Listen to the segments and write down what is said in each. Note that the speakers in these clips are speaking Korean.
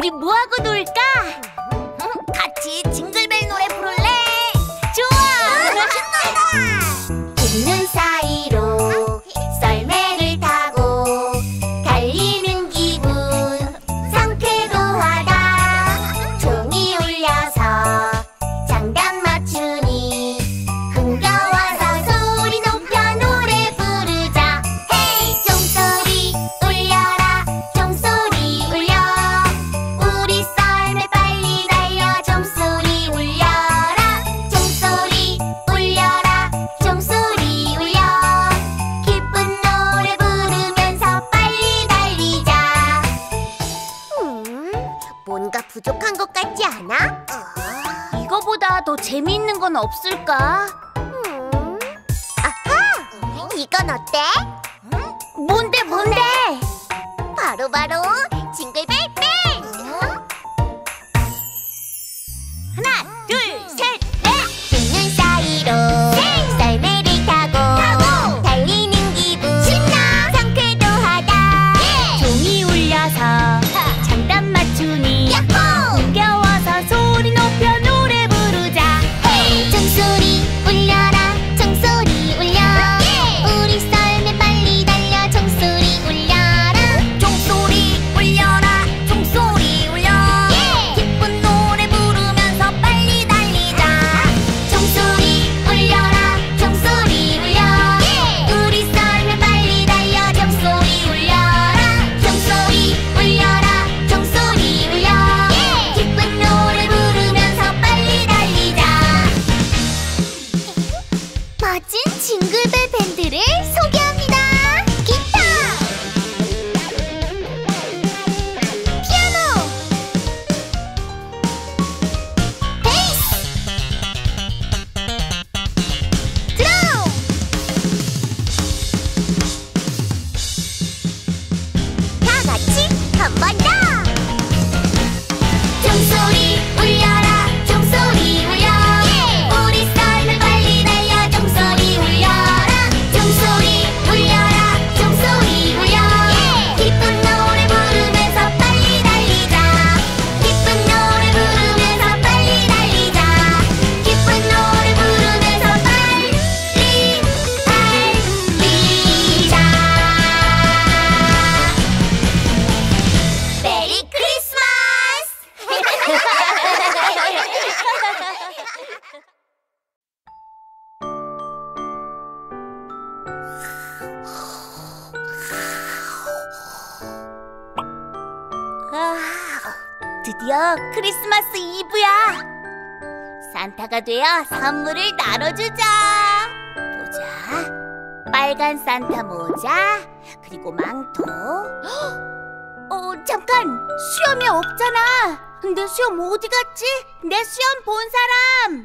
우리 뭐하고 놀까? 같이 징글벨 노래 부를래? 좋아! 신난다! 듣는 사이로 썰매를 타고 달리는 기분 상쾌도 하다. 종이 울려서 장단 맞추니 흥겨워서 소리 높여 노래 부르자. 헤이! 종소리 울려라 종소리 울려. 우리 썰매 빨리 달려 종소리 울려라. 종소리 울려라 종소리 울려. 기쁜 노래 부르면서 빨리 달리자. 뭔가 부족한 것 같지 않아? 이거보다 더 재미있는 건 없을까? 아하! 이건 어때? 뭔데? 바로 징글벨벨! 하나, 둘, 셋, 넷! 듣는 사이로 썰매를 타고 달리는 기분 신나 상쾌도 하다. 종이 울려서 장단 맞추니 야호! 흥겨워서 소리 높여 노래 부르자. 헤이! 종소리 울려라 종소리 울려. 우리 썰매 빨리 달려 종소리 울려라. 종소리 울려라 종소리 울려. 기쁜 노래 부르면서 빨리 달리자. 종소리 울려라 종소리 울려. 우리 썰매 빨리 달려 종소리 울려라. 종소리 울려라 종소리 울려. 기쁜 노래 부르면서 빨리 달리자. 멋진 징글벨 밴드를 소개합니다. 기타, 피아노, 베이스, 드럼. 다 같이 한 번 더. 종소리 울려라 종소리 울려. 우리 썰매 빨리 달려 종소리 울려라. 종소리 울려라 종소리 울려. 기쁜 노래 부르면서 빨리 달리자. 기쁜 노래 부르면서 빨리 달리자. 기쁜 노래 부르면서 빨리 달리자. 메리 크리스마스! 드디어 크리스마스 이브야. 산타가 되어 선물을 나눠주자. 보자. 빨간 산타 모자, 그리고 망토. 잠깐! 수염이 없잖아. 내 수염 어디 갔지? 내 수염 본 사람!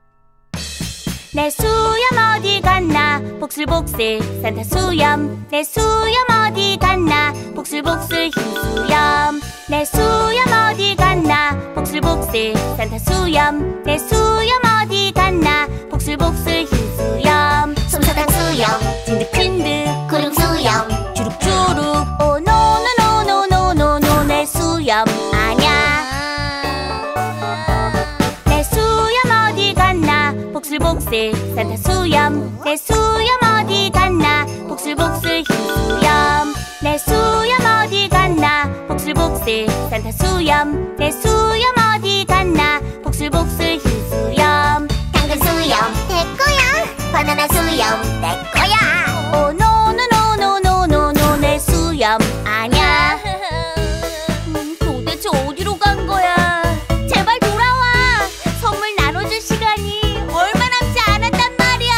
내 수염 어디 갔나? 복슬복슬 산타 수염. 내 수염 어디 갔나? 복슬복슬 흰 수염. 내 수염 어디 갔나? 복슬복슬 산타 수염. 내 수염 어디 갔나? 복슬복슬 흰 수염. 솜사탕 수염, 찐득찐득 구름 수염. 주룩주룩. 오 노노노노노노노 내 수염 아냐. 내 수염 어디 갔나? 복슬복슬 산타 수염. 내 수염 어디 갔나? 복슬복슬 흰 수염. 내 수염 어디 갔나? 복슬복슬 산타 수염. 내 수염 어디 갔나? 복슬복슬 흰 수염. 당근 수염, 내 거야. 바나나 수염, 내 거야. 오 노노노노노노노 내 수염 아냐. 도대체 어디로 간 거야? 제발 돌아와. 선물 나눠줄 시간이 얼마 남지 않았단 말이야.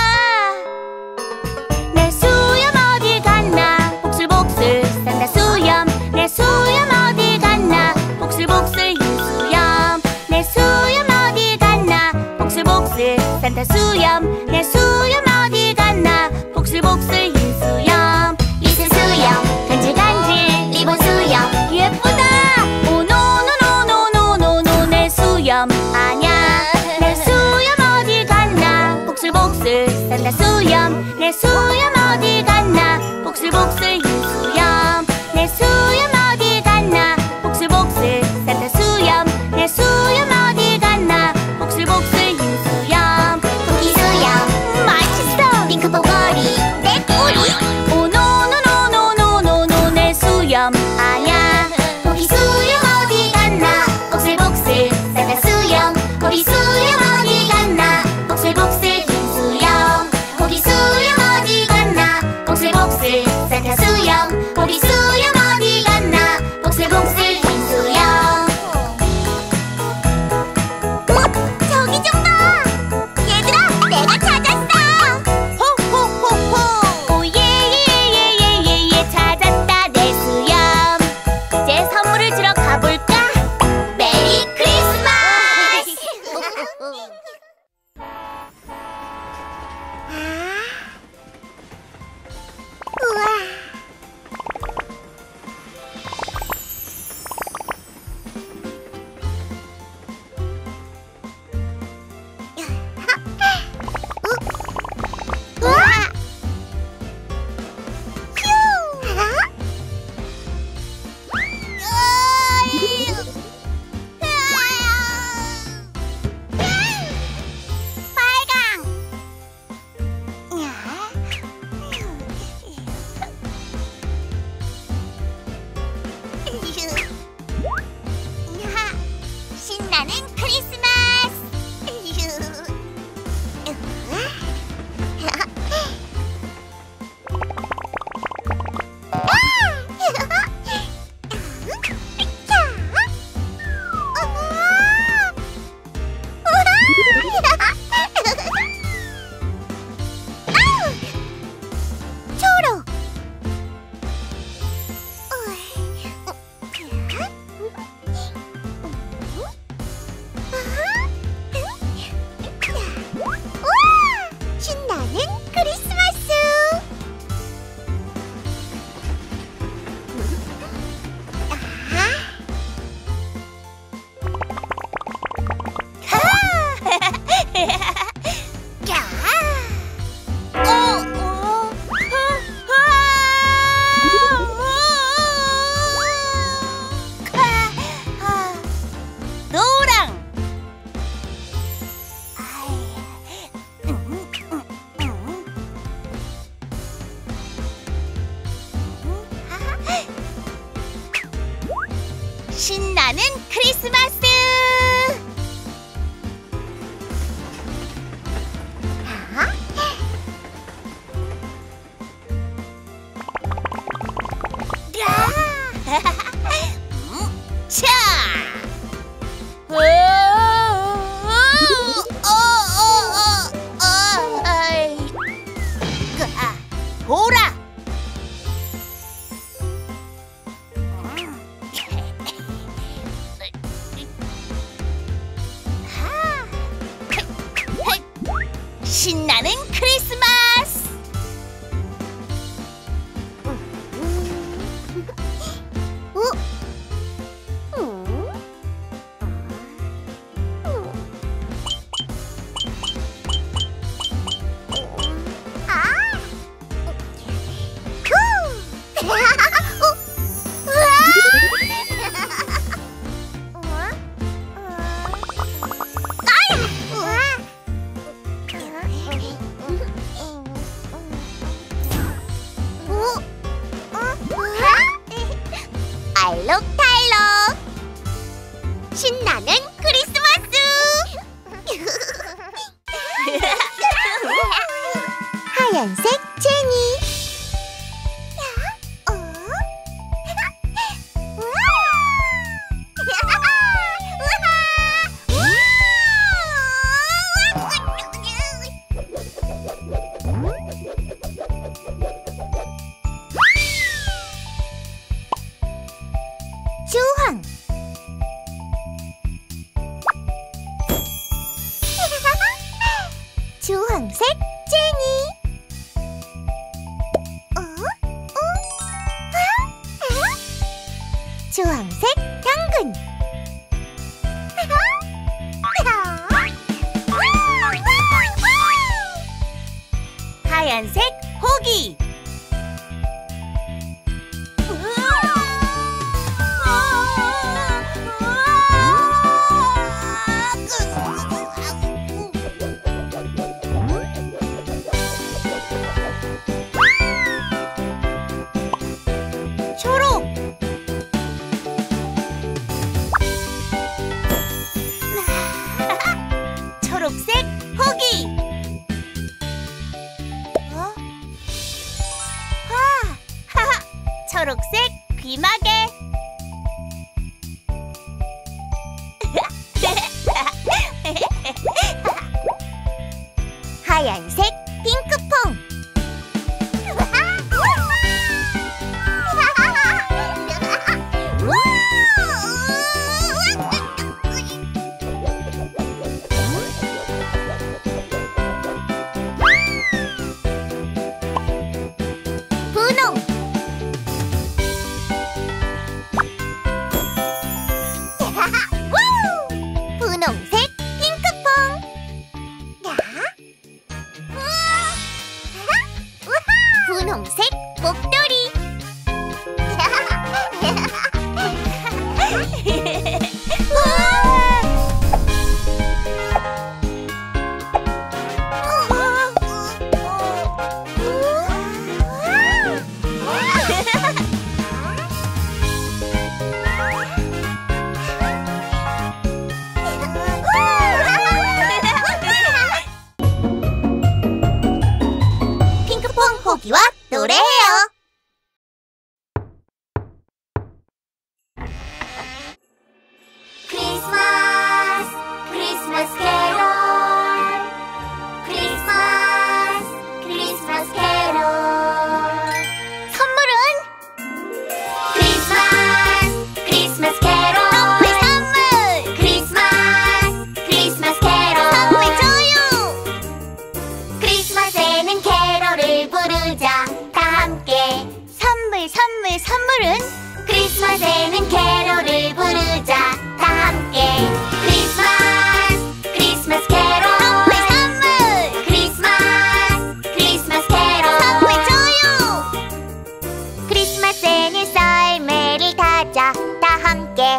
내 수염 어디 갔나? 복슬복슬 산타 수염. 내 수염 어디 갔나? 복슬복슬 흰 수염. 내 수염 어디 갔나? 복슬복슬 산타 수염. 내 수염 어디 갔나? 복슬복슬 흰 수염. 리슨 수염, 간질간질 리본 수염. 예쁘다. 오 노노노노노노노 내 수염 아냐. 내 수염 어디 갔나? 복슬복슬 산타 수염. 내 수염 어디 갔나? 복슬복슬 흰 수염. 내 수염 어디 갔나? 복슬복슬 산타 아냐. 고기 수염 어디 갔나 복슬복슬 산타 수염 고기 수염 어디 갔나 복슬복슬 흰 수염 고기 수염 어디 갔나 복슬복슬 산타 수염 고기 수염 어디 갔나 복슬복슬 흰 수염. 저기 좀 봐! 얘들아, 내가 찾았어! 호호호호. 오예예예예예예 찾았다 내 수염. 이제 선물을 주러 가볼까? 메리 크리스마스! 우와! 우와! 빨강! 신나는 크리스마스! 초록! 우와! 신나는 크리스마스! 노랑. 신나는 크리스마스. 차. 보라. 신나는 크리스마스. 알록달록 신나는 크리스마스! 하얀색 제니 주황 주황색 제니 주황색 당근 하얀색 호기. 초록. 하얀색 핑크퐁. 분홍. 분홍색 핑크퐁. 분홍색 목도리. 핑크퐁 호기와 노래해요. 크리스마스 크리스마스 캐롤. 크리스마스 크리스마스 캐롤. 선물은 크리스마스 크리스마스 캐롤. 선물 크리스마스 크리스마스 캐롤. 선물 줘요. 크리스마스에는 캐롤을 부르자 다 함께. 선물은 크리스마스에는 캐롤을 부르자 다 함께. 크리스마스 크리스마스 캐롤. 선물 크리스마스 크리스마스 캐롤. 선물 줘요. 크리스마스에는 썰매를 타자 다 함께.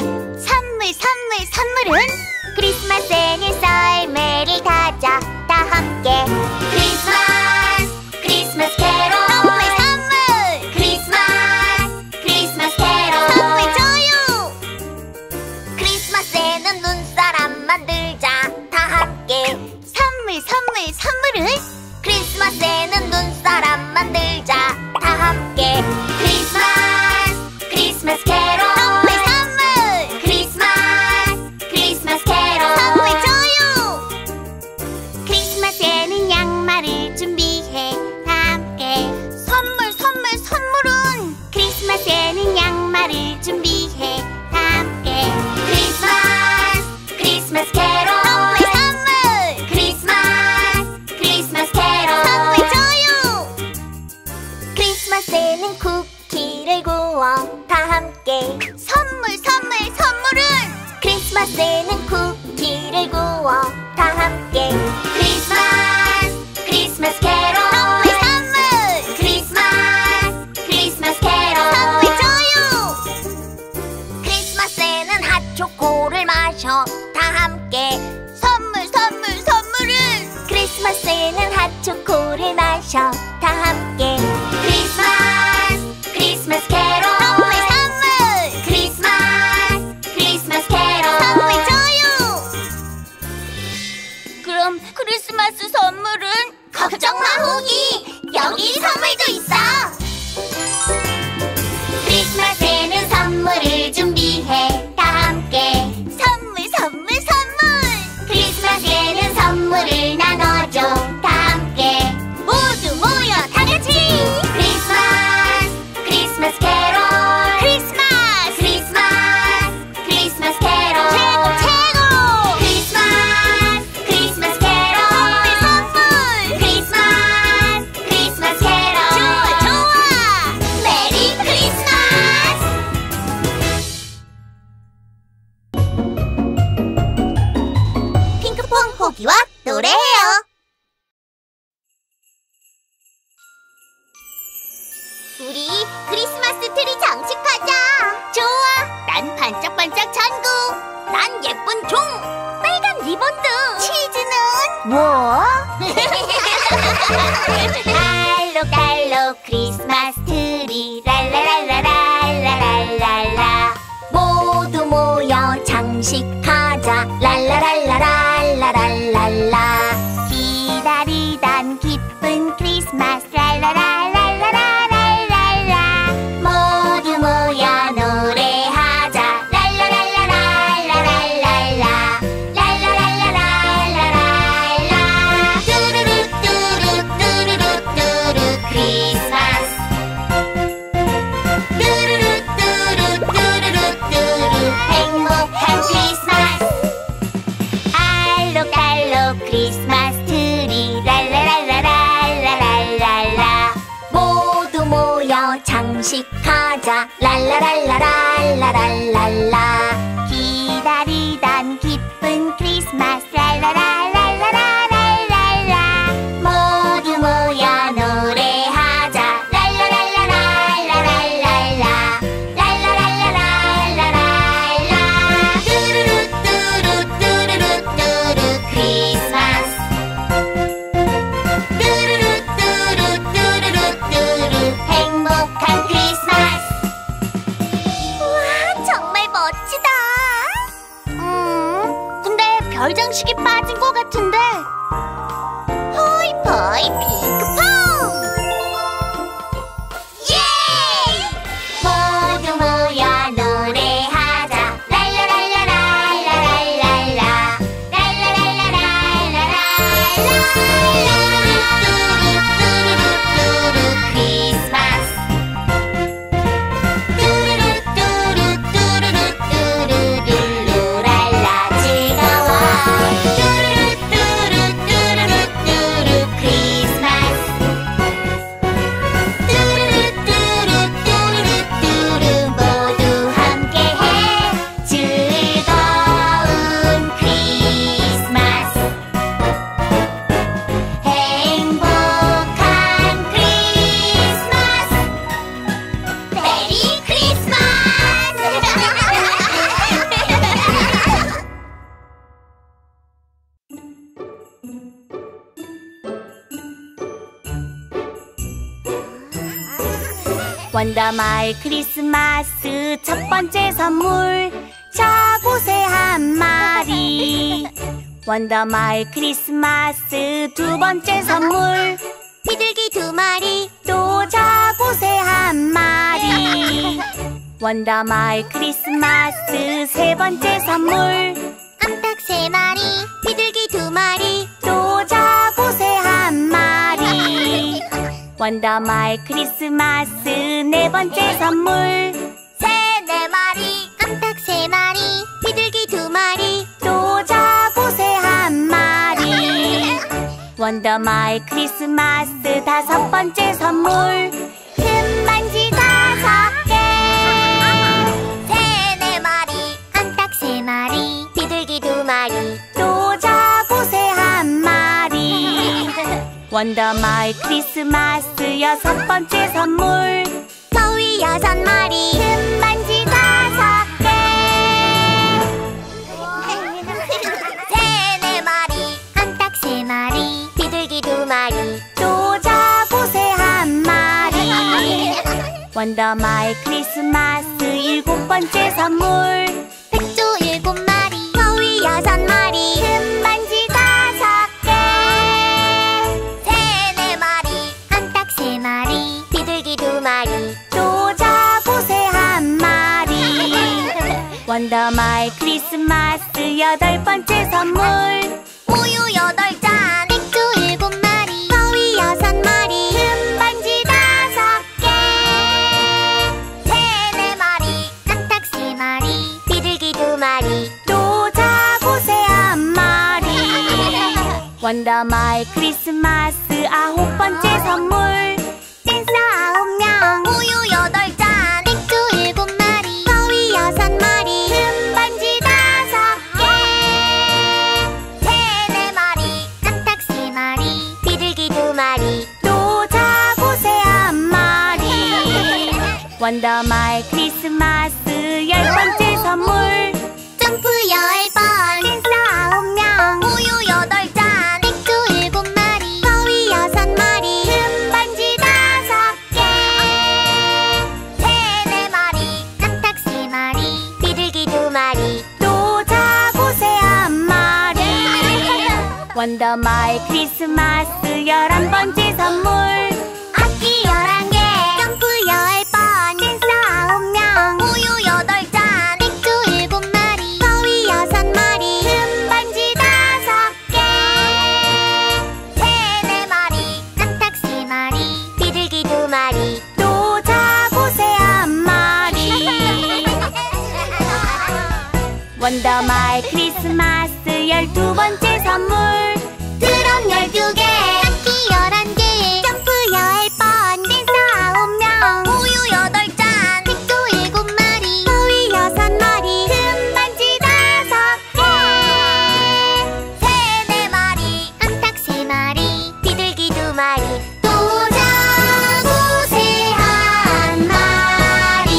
선물은 크리스마스에는 썰매를 타자 다 함께. 크리스마스 크리스마스 캐롤. 선물 크리스마스 크리스마스 캐롤. 선물 줘요. 크리스마스에는 눈사람 만들자 다 함께. 선물은 크리스마스에는 눈사람 만들자 다 함께. 크리스마스 크리스마스 캐롤. 선물 크리스마스 크리스마스 캐롤. 선물 줘요. 크리스마스에는 양말을 준비해 다 함께. 선물은 크리스마스에는 양말을 준비해 다 함께. 크리스마스 크리스마스 캐롤. 선물 크리스마스 크리스마스 캐롤. 선물 줘요. 크리스마스에는 쿠키를 구워 다 함께. 선물은 크리스마스에는 쿠키를 구워 다 함께. 크리스마스 크리스마스 캐롤. 선물 크리스마스 크리스마스 캐롤. 선물 줘요. 크리스마스에는 핫초코를 마셔 다 함께. 선물은 크리스마스에는 핫초코를 마셔 다 함께. 크리스마스 크리스마스 캐롤. 선물 크리스마스 크리스마스 캐롤. 선물 줘요. 그럼 크리스마스 선물은? 걱정 마 호기, 여기 선물도 있어. 크리스마스에는 선물을 준비해 다 함께. 선물 크리스마스에는 선물을 나눠줘 다 함께. 모두 모여 다 같이. 크리스마스 크리스마스 캐롤. 크리스마스 캐롤. 최고. 크리스마스 크리스마스 캐롤. 선물 크리스마스 캐롤. 좋아. 메리 크리스마스. 핑크퐁 호기와 노래해요. 우리 크리스마스 트리 장식하자. 좋아. 난 반짝반짝 전구. 난 예쁜 종. 빨간 리본도. 치즈는? 뭐? 알록달록 크리스마스 트리 랄라랄라랄라랄라랄라. 모두 모여 장식하자 랄라랄라랄라랄라. 기다리던 기쁜 크리스마스 랄라랄라랄라랄라. 모두 모여 노래하자 랄라랄라랄라랄라. 랄라랄라랄라랄라. 뚜루루뚜 별 장식이 빠진 것 같은데. 호이포이 핑크퐁! 예! 모두 모여 노래하자. 랄라랄라랄라랄랄라 랄라랄라랄라랄라 뚜루루뚜루뚜루뚜루 크리스마스 뚜루루뚜루뚜루뚜루루루랄라 즐거워 뚜루루뚜루뚜루뚜루 크리스마스 뚜루루뚜루뚜루뚜루 모두 함께해 즐거운 크리스마스 행복한 크리스마스 메리 크리스마스 원더마을 크리스마스 첫 번째 선물 자고새 한 마리. 원더마을 크리스마스 두 번째 선물 비둘기 두 마리 또 자고새 한 마리. 원더마을 크리스마스 세 번째 선물 암탉 세 마리 비둘기 두 마리 또 자고새 한 마리. 원더마을 크리스마스 네 번째 선물 새 네 마리 암탉 세 마리 비둘기 두 마리 또 자고새 한 마리. 원더마을 크리스마스 다섯 번째 선물 큰 반지 5개 새 네 마리 암탉 세 마리 비둘기 두 마리 또 자고새 한 마리. 원더마을 크리스마스 여섯 번째 선물 거위 6마리 큰 반지 5개 새 네 마리 암탉 세 마리 비둘기 두 마리 또 자고새 한 마리. 원더마을 크리스마스 일곱 번째 선물 백조 7마리 거위 6마리 큰 반지 5개 새 네 마리 암탉 세 마리 비둘기 두 마리 또 자고새 한 마리. 원더마을 크리스마스 여덟 번째 선물 우유 8잔 백조 7마리 거위 6마리 큰 반지 5개 새 네 마리 암탉 세 마리 비둘기 두 마리 또 자고새 한 마리. 원더마을 크리스마스 아홉 번째 선물 댄서 9명 우유 8잔 백조 7마리 거위 6마리 큰 반지 5개 새 네 마리 암탉 세 마리 비둘기 두 마리 또 자고새 한 마리. 원더마을 크리스마스 열 번째 선물 점프 10번 댄서 9명 우유 8잔 백조 7마리 거위 6마리 큰 반지 5개 새 네 마리 암탉 세 마리 비둘기 두 마리 또 자고새 한 마리. 원더마을 크리스마스 11번째 선물 악기 11개 점프 10번 댄서 9명 우유 8잔 백조 7마리 거위 6마리 큰 반지 5개 새 네 마리 암탉 세 마리 비둘기 두 마리 또 자고새 한 마리. 원더마을 크리스마스 12번째 선물 드럼 12개 악기 11개 점프 10번 댄서 9명 우유 8잔 백조 7마리 거위 6마리 큰 반지 5개 새 네 마리 암탉 세 마리 비둘기 두 마리 또 자고새 한 마리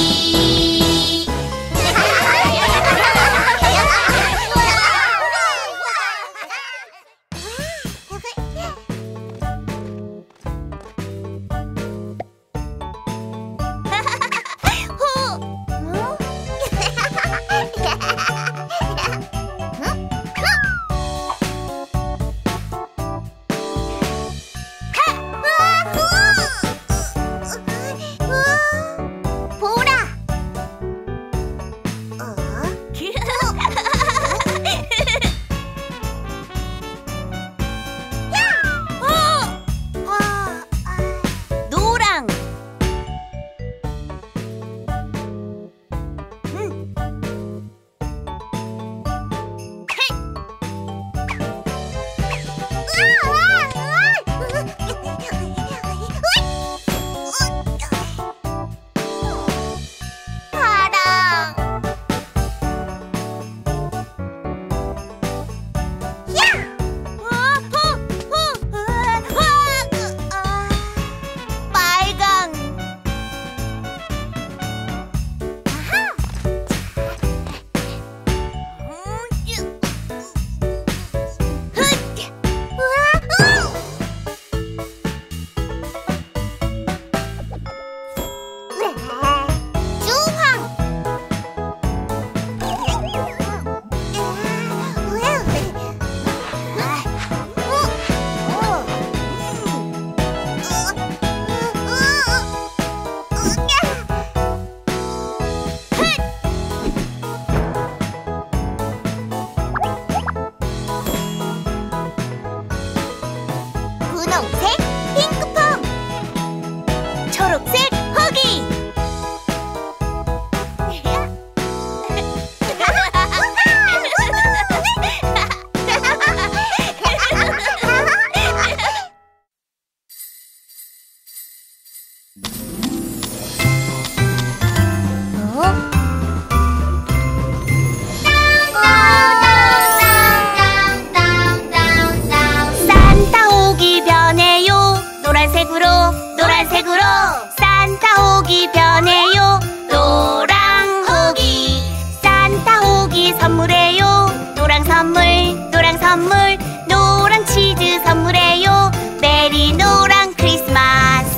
메리 노란 크리스마스.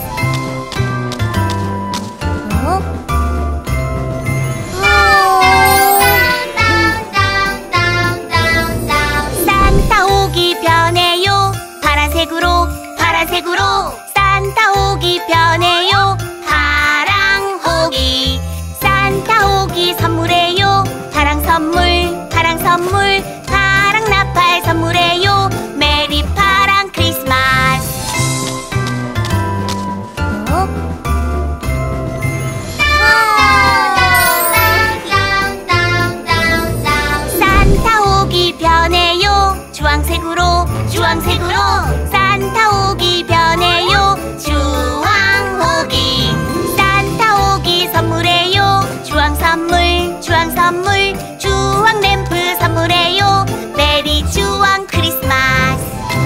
산타 오기 변해요. 파란색으로 파란색으로 산타 오기 변해요. 파랑 오기 산타 오기 선물해요. 파랑 선물 파랑 선물 파랑 나팔 선물해요. 메리 파랑 크리스마스. 산타 오기 변해요. 주황색으로 주황색으로 산타 오기 변해요. 주황 오기 산타 오기 선물해요. 주황 선물 주황 선물 주황 램프 선물해요. 메리 주황 크리스마스.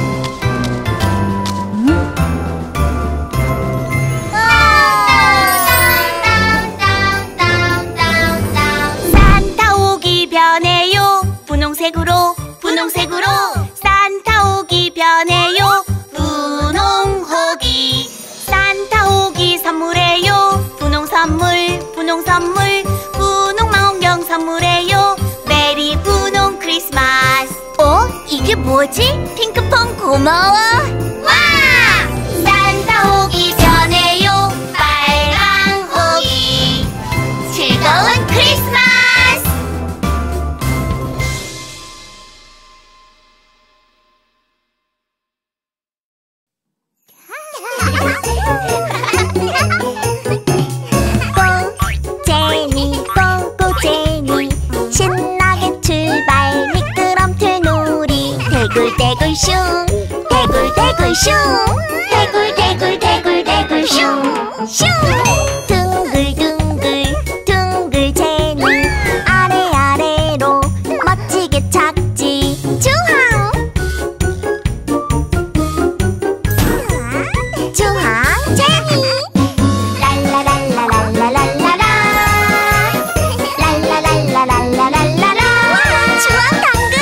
산타 오기 변해요. 분홍색으로 분홍색으로 산타 오기 변해요. 분홍 오기 산타 오기 선물해요. 분홍 선물 분홍 선물 분홍 망원경 선물해요. 메리 분홍 크리스마스. 이게 뭐지? 핑크퐁 고마워. 와! 산타 오기 변해요. 빨강 오기 즐거운 크리스마스. 꼬제니 꼬꼬제니 신나게 출발 미끄럼틀 놀이 대굴대굴 슝 대굴대굴 슝 대굴대굴 대굴대굴 슝슝 둥글둥글 둥글제니 아래아래로 멋지게 착지 중앙 중앙제니 랄라랄라랄라랄라라 랄라랄라랄라랄라라 주황당근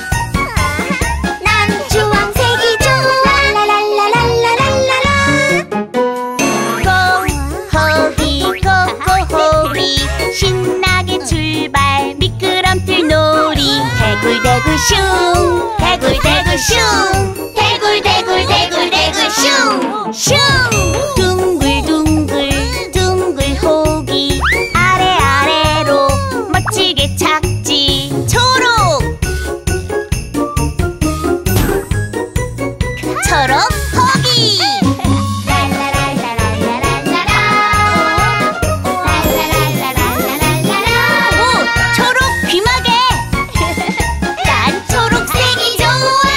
난 주황색이 좋아 랄라랄라랄라랄라라 호기 코코호기 신나게 출발 미끄럼틀 놀이 대굴대굴 슝 대굴대굴 슝 대굴대굴 대굴대굴 슝슝 둥글둥글 둥글호기 아래아래로 멋지게 착지 초록 초록 호기 오, 초록 귀마개 난 초록색이 좋아.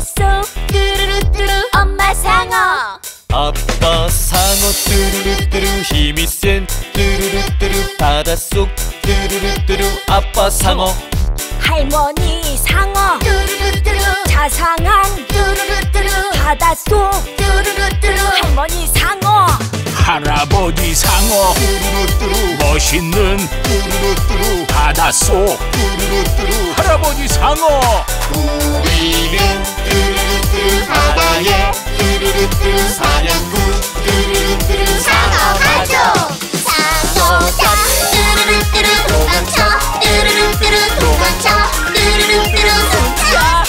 바닷속 뚜루루뚜루 엄마 상어. 아빠 상어 뚜루루뚜루 힘이 센 뚜루루뚜루 바닷속 뚜루루뚜루 아빠 상어. 할머니 상어 뚜루루뚜루 자상한 뚜루루뚜루 바닷속 뚜루루뚜루 할머니 상어. 할아버지 상어 뚜루루뚜루 멋있는 뚜루루뚜루 바닷속 뚜루루뚜루 할아버지 상어. 우리는 뚜루루뚜루 바다에 뚜루루뚜루 사냥꾼 뚜루루뚜루 상어 가족. 상어다 뚜루루뚜루 도망쳐 뚜루루뚜루 도망쳐 뚜루루뚜루 도망쳐.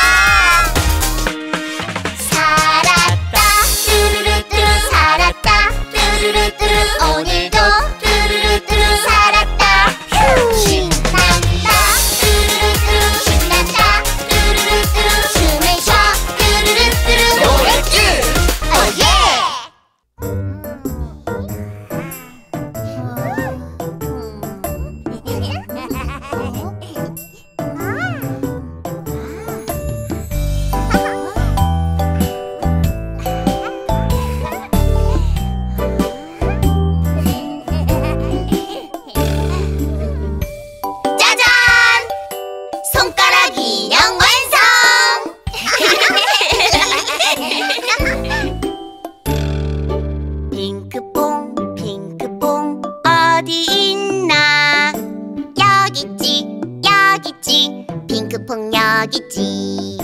살았다 뚜루루뚜루 살았다 뚜루루뚜루 오늘도 뚜루루뚜루 살았다. 신난다 뚜루루뚜루 신난다 뚜루루뚜루 춤을 춰 뚜루루뚜루 노래길. 오예. 짜잔! 손가락 인형 완성! 핑크퐁 핑크퐁 어디 있나? 여깄지 여깄지 핑크퐁 여깄지.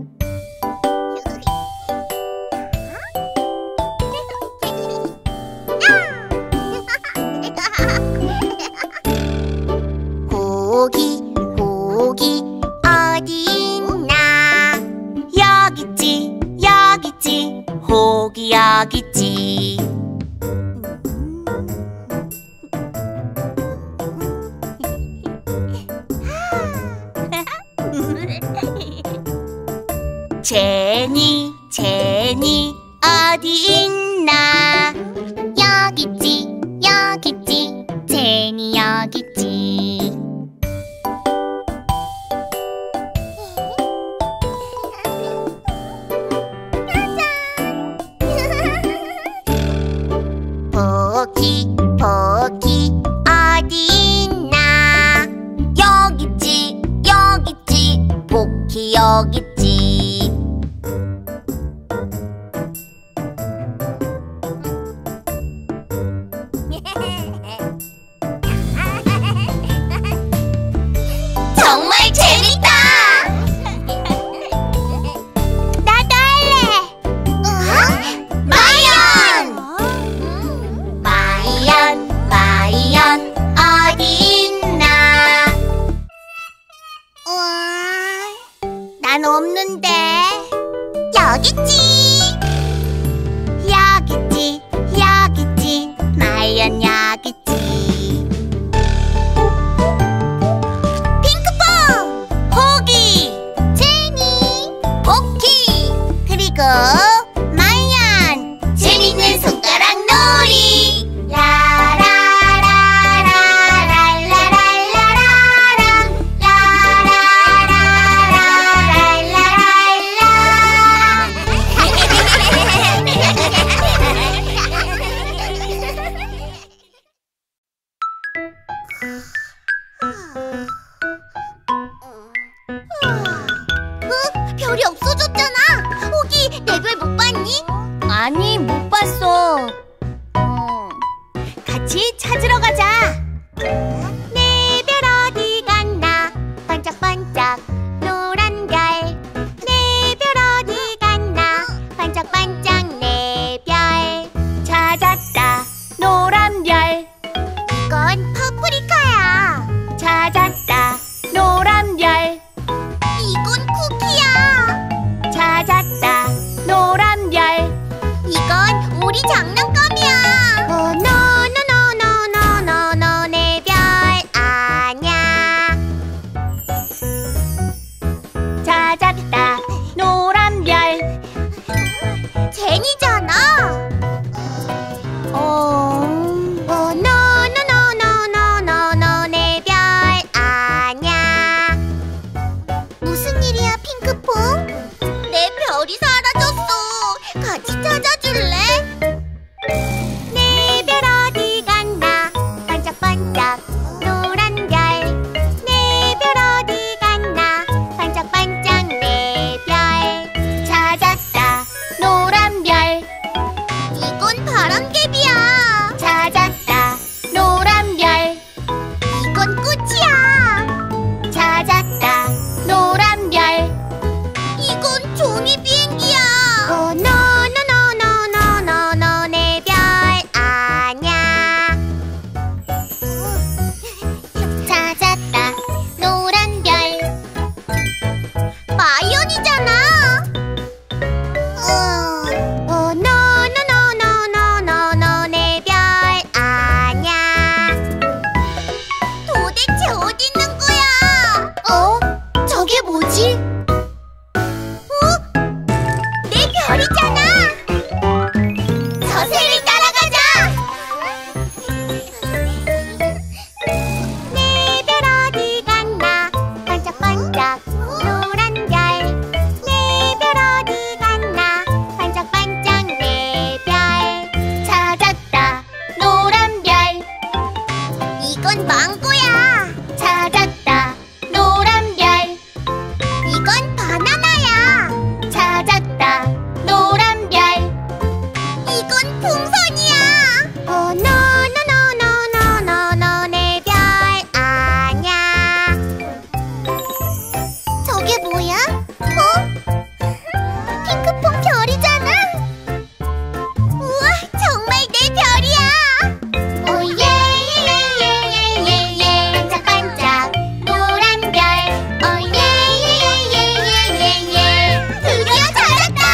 고기 고기 어디 있나? 여깄지 여깄지 고기 여깄지. 제니 제니 어디 있나? 여깄지 여깄지 제니 여깄지. 포키 포키 어디 있나? 여깄지 여깄지 포키 여깄지. 정말 재밌다. 나도 할래. 마이언 마이언 마이언 어디 있나? 난 없는데. 여깄지 여깄지 여깄지 마이언 여깄지. 핑크퐁 호기 제니 포키 그리고 마이언 재밌는 손가락 놀이. 별이 없어졌잖아. 호기 내 별 못 봤니? 아니 못 봤어. 같이 찾으러 가자. 내 별 어디 갔나? 반짝반짝 노란 별. 내 별 어디 갔나? 반짝반짝 내 별. 찾았다 노란 별. 이건 파프리카야. 찾았다 노란 별. 이건 쿠키야. 찾았다 노란 별. 이건 종이 비행기야. 노노노노노노노 내 별 아냐. 찾았다 노란 별. 마이언이잖아. 노노노노노노 내 별 아냐. 도대체 어디 있는 거야? 저게 뭐지? 내 별이잖아. 저새를 따라가자. 내 별 어디 갔나 반짝반짝 노란 별. 내 별 어디 갔나 반짝반짝 내 별. 찾았다 노란 별. 이건 망고야. 찾았다 노란 별. 이건 바나나야. 찾았다 노란 별. 이건 풍선이야. 노노노노노노 내 별 아냐. 저게 뭐야? 핑크퐁 별이잖아. 우와, 정말 내 별이야. 오예예예예예예 반짝반짝 노란 별. 오예예예예예예 드디어 찾았다.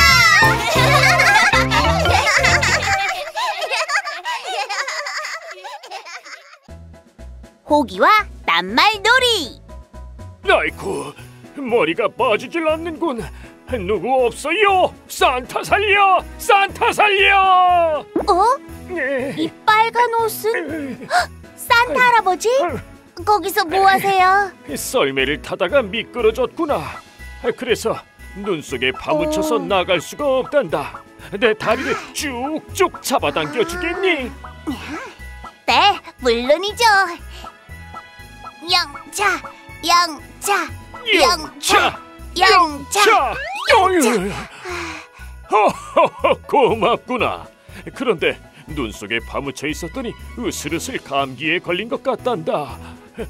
호기와 낱말놀이. 아이쿠, 머리가 빠지질 않는군. 누구 없어요? 산타 살려! 산타 살려! 이 빨간 옷은 산타 할아버지? 거기서 뭐 하세요? 썰매를 타다가 미끄러졌구나. 그래서 눈 속에 파묻혀서 나갈 수가 없단다. 내 다리를 쭉쭉 잡아당겨 주겠니? 네, 물론이죠. 영차, 영차, 영차, 영차. 어휴. 허허허, 고맙구나. 그런데 눈 속에 파묻혀 있었더니 으슬으슬 감기에 걸린 것 같단다.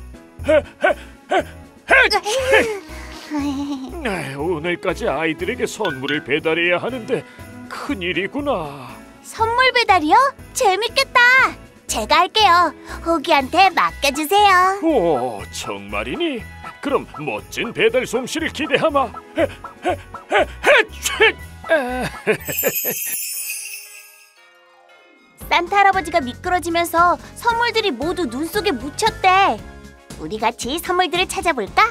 오늘까지 아이들에게 선물을 배달해야 하는데 큰일이구나. 선물 배달이요? 재밌겠다. 제가 할게요. 호기한테 맡겨주세요. 오, 정말이니? 그럼 멋진 배달 솜씨를 기대하마. 산타 할아버지가 미끄러지면서 선물들이 모두 눈 속에 묻혔대. 우리 같이 선물들을 찾아볼까?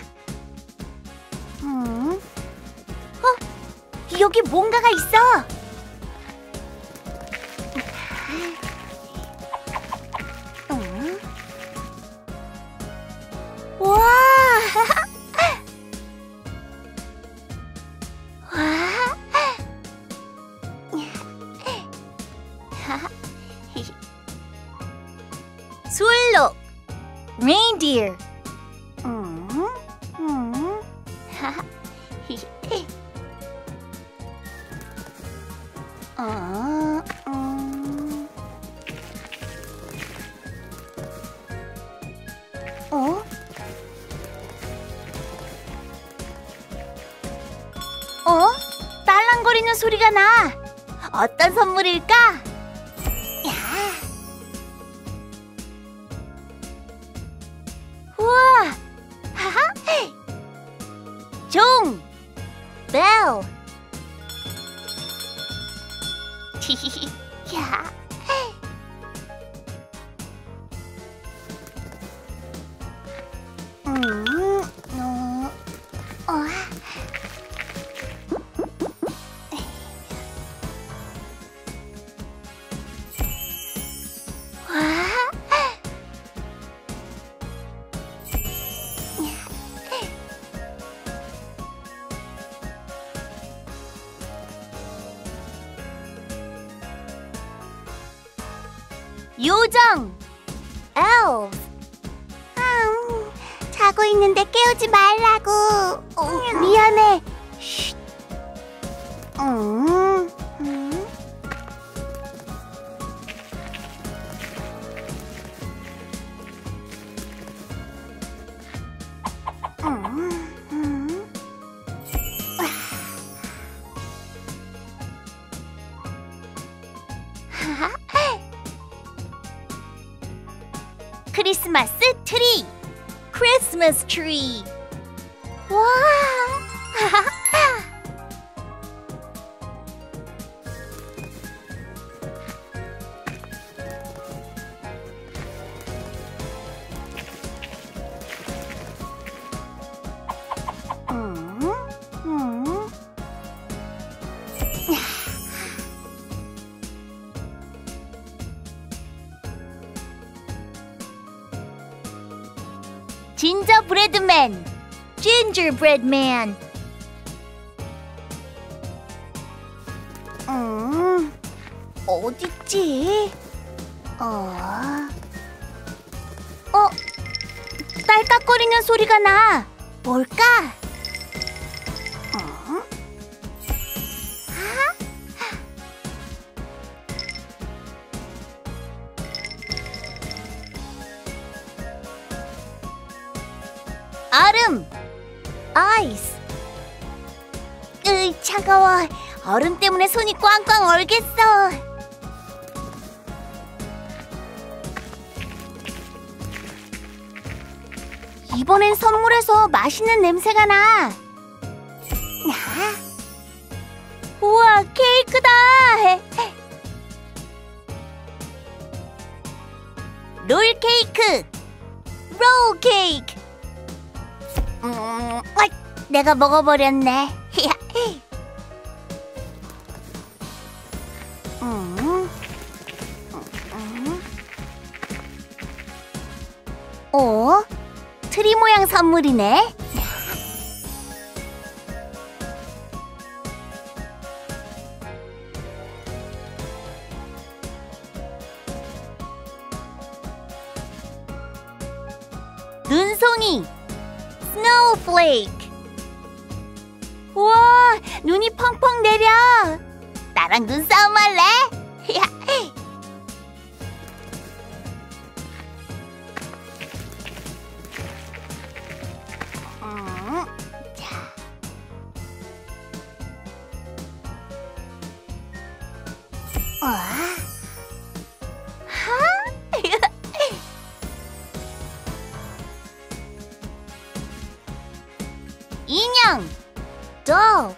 여기 뭔가가 있어. 와! 수일록 reindeer. 딸랑거리는 소리가 나. 어떤 선물일까? 우와! 종! 벨! 야. 요정! elves. 자고 있는데 깨우지 말라고. 미안해. 쉿. Christmas tree. 와! 진저브레드맨, gingerbreadman. 어딨지? 딸깍거리는 소리가 나. 뭘까? 얼음, 아이스. 차가워. 얼음 때문에 손이 꽝꽝 얼겠어. 이번엔 선물에서 맛있는 냄새가 나. 우와, 케이크다. 롤 케이크, 롤 케이크. 내가 먹어버렸네. 트리 모양 선물이네. 눈송이, 스노우플레이크. 우와, 눈이 펑펑 내려. 나랑 눈싸움 할래? 인형, doll.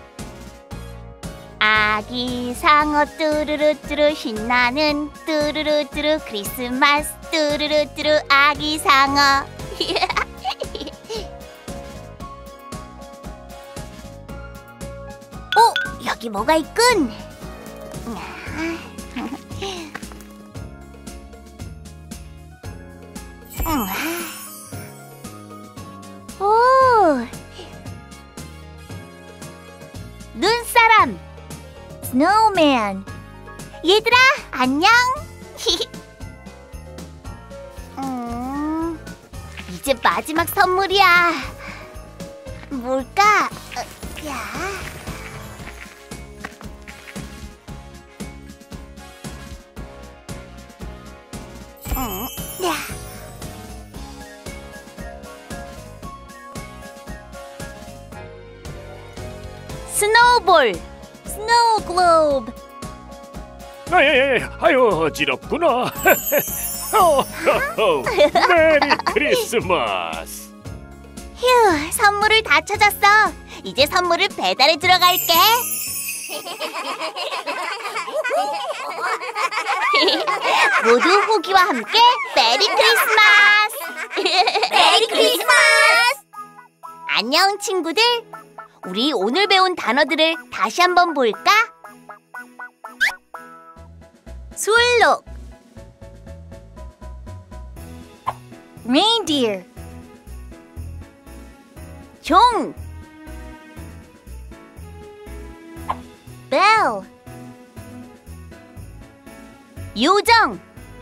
아기 상어 뚜루루뚜루 신나는 뚜루루뚜루 크리스마스 뚜루루뚜루 아기 상어. 여기 뭐가 있군. 눈사람, 스노우맨. 얘들아, 안녕. 이제 마지막 선물이야. 뭘까? 스노우볼, 스노우 글로브. 아유, 어지럽구나. 메리 크리스마스. 휴, 선물을 다 찾았어. 이제 선물을 배달해 주러 갈게. 모두 호기와 함께 메리 크리스마스. 메리 크리스마스. 안녕 친구들. 우리 오늘 배운 단어들을 다시 한번 볼까? 술록, reindeer. 종, bell. 요정,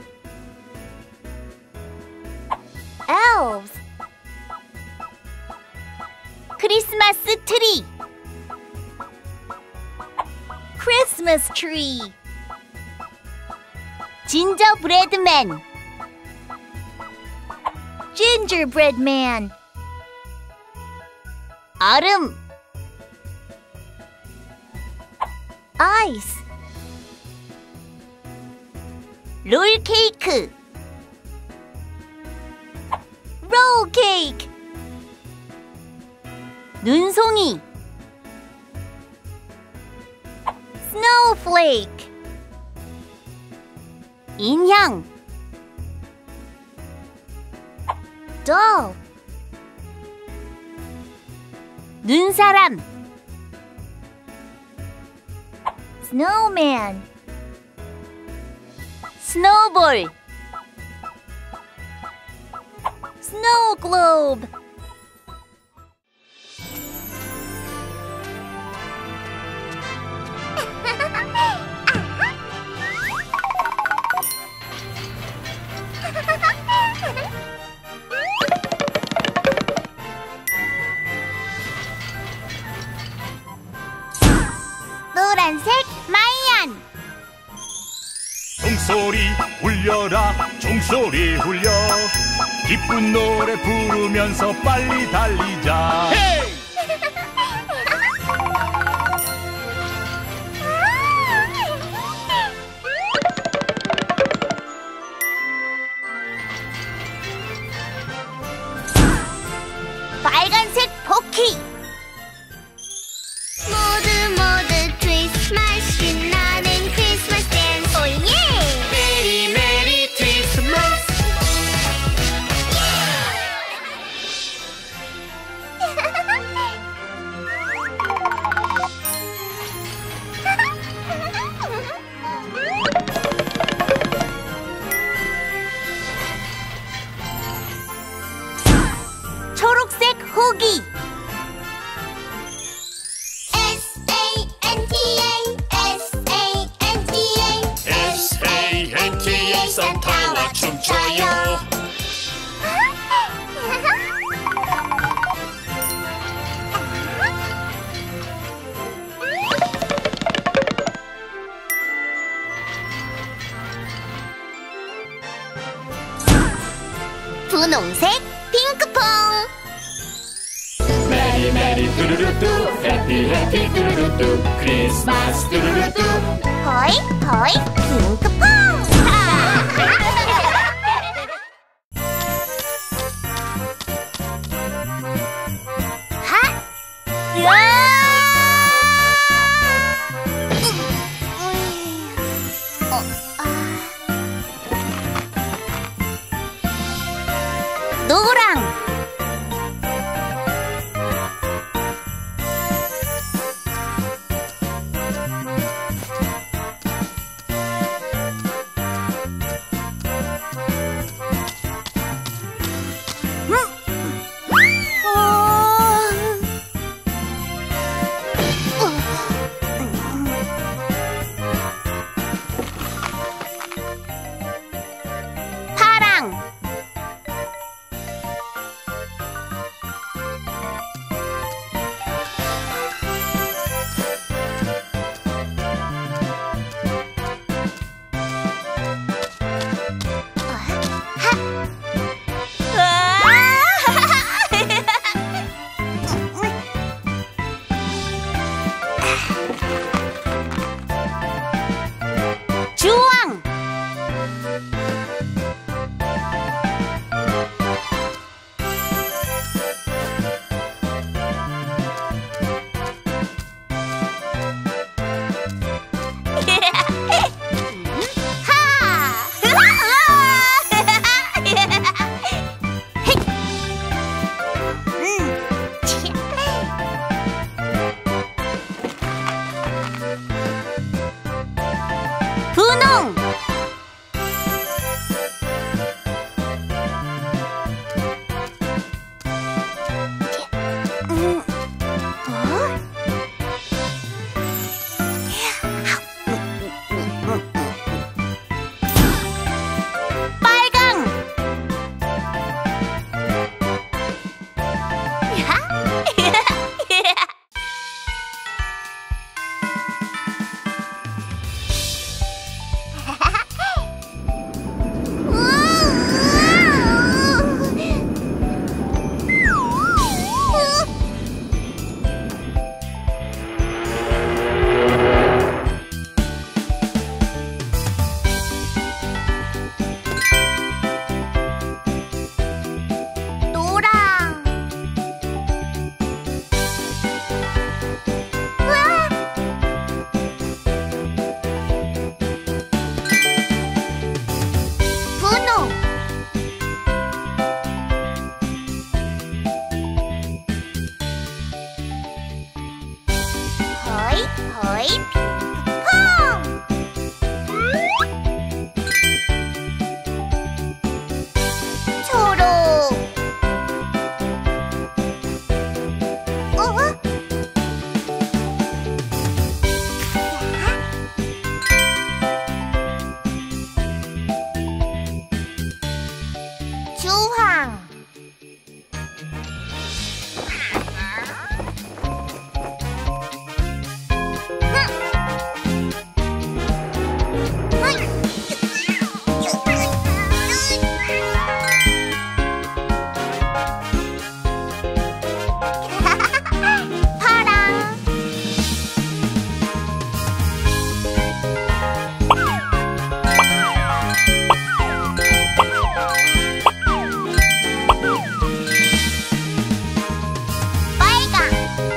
elves. 크리스마스 트리, Christmas tree. 진저브레드맨, gingerbreadman. 얼음, ice. 롤케이크, roll cake. 눈송이 snowflake 인형 doll 눈사람 snowman snowball snow globe 노란색 마이안 종소리 울려라 종소리 울려 기쁜 노래 부르면서 빨리 달리자 헤이! 빨간색 포키 모두 크리스마스 신나는 크리스마스 댄스 오예 메리 메리 크리스마스. 초록색 호기 SANTA 산타와 춤춰요. 분홍색 핑크퐁 메리 메리 뚜루루뚜 해피 해피 뚜루루뚜 크리스마스 뚜루루뚜. 호이 호이 핑크퐁 노랑 그레이프 초록 주황 파랑 빨강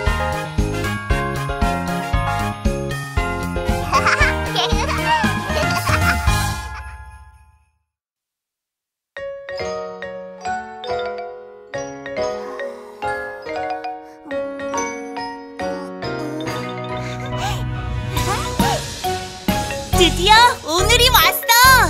드디어 오늘이 왔어.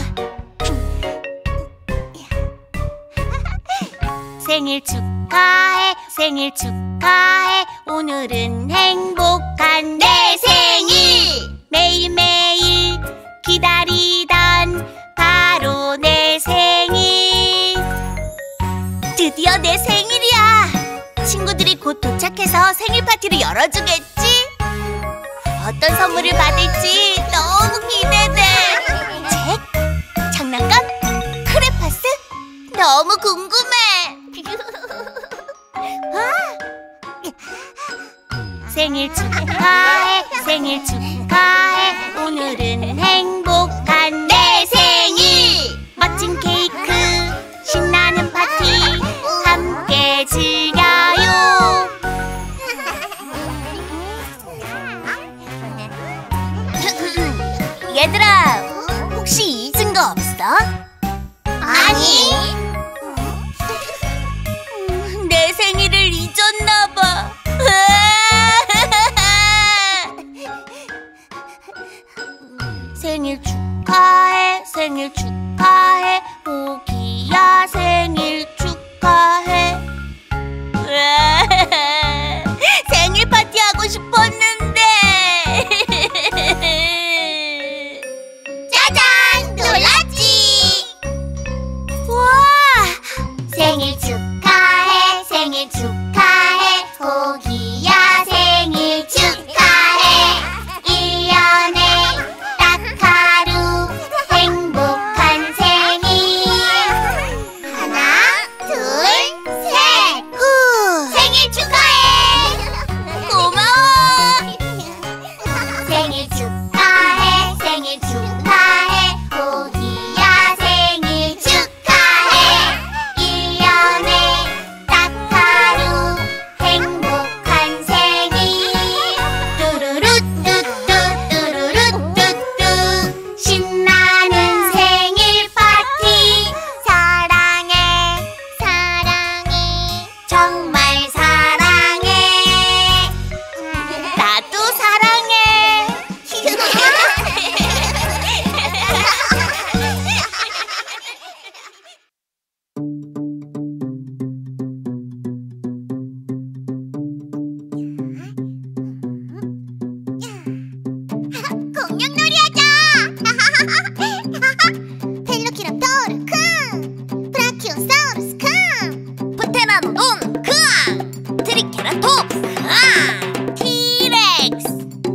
생일 축하해, 생일 축하해. 오늘은 행복한 내 생일. 매일매일 기다리던 바로 내 생일. 드디어 내 생일이야. 친구들이 곧 도착해서 생일 파티를 열어주겠지? 어떤 선물을 받을지 너무 기대돼. 책? 장난감? 크레파스? 너무 궁금해. 생일 축하해, 생일 축하해. 오늘은 행복한 내 생일. 멋진 케이크, 신나는 파티 함께 즐겨요. 얘들아, 혹시 잊은 거 없어? 아니 내 생일을 잊었나 봐. 생일 축하해, 생일 축하해. 보기야 생일 축하해. 생일 파티 하고 싶었는데. 짜잔 놀랐지 와, 생일 축하해 생일 축하해 보기야 생일 축하해 1년에 딱 하루 행복한 생일 하나 둘 셋 후, 생일 축하해 고마워. 생일 축하해 생일 축하해 보기야 생일 축하해 1년에 딱 하루 행복한 생일 뚜루루뚜뚜 뚜루루뚜뚜 신나는 생일 파티 사랑해 사랑해 정말 사랑해 나도 사랑해. 공룡놀이 하자! 펠로키랍토르 쿵! 브라키오사우루스 쿵! 프테나노돈 크앙. 트리케라톱스 크앙. 티렉스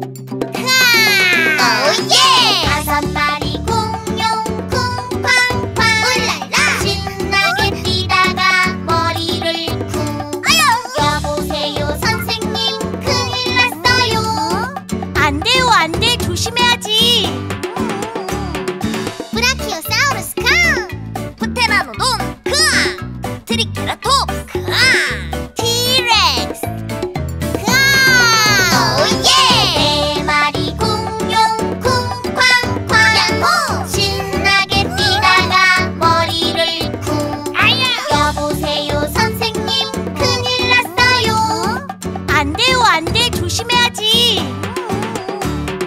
오예! 5마리 공룡 쿵쾅쾅 울랄라 신나게 뛰다가 머리를 쿵 여보세요 선생님 큰일 났어요 안 돼요, 안 돼. 조심해야지. 브라키오사우루스 쿵! 프테나노돈 크앙. 트리케라톱스 크앙. 티렉스 오예! 4마리 공룡 쿵쾅쾅 야호! 신나게 뛰다가 머리를 쿵 여보세요 선생님 큰일 났어요 안 돼요, 안 돼. 조심해야지.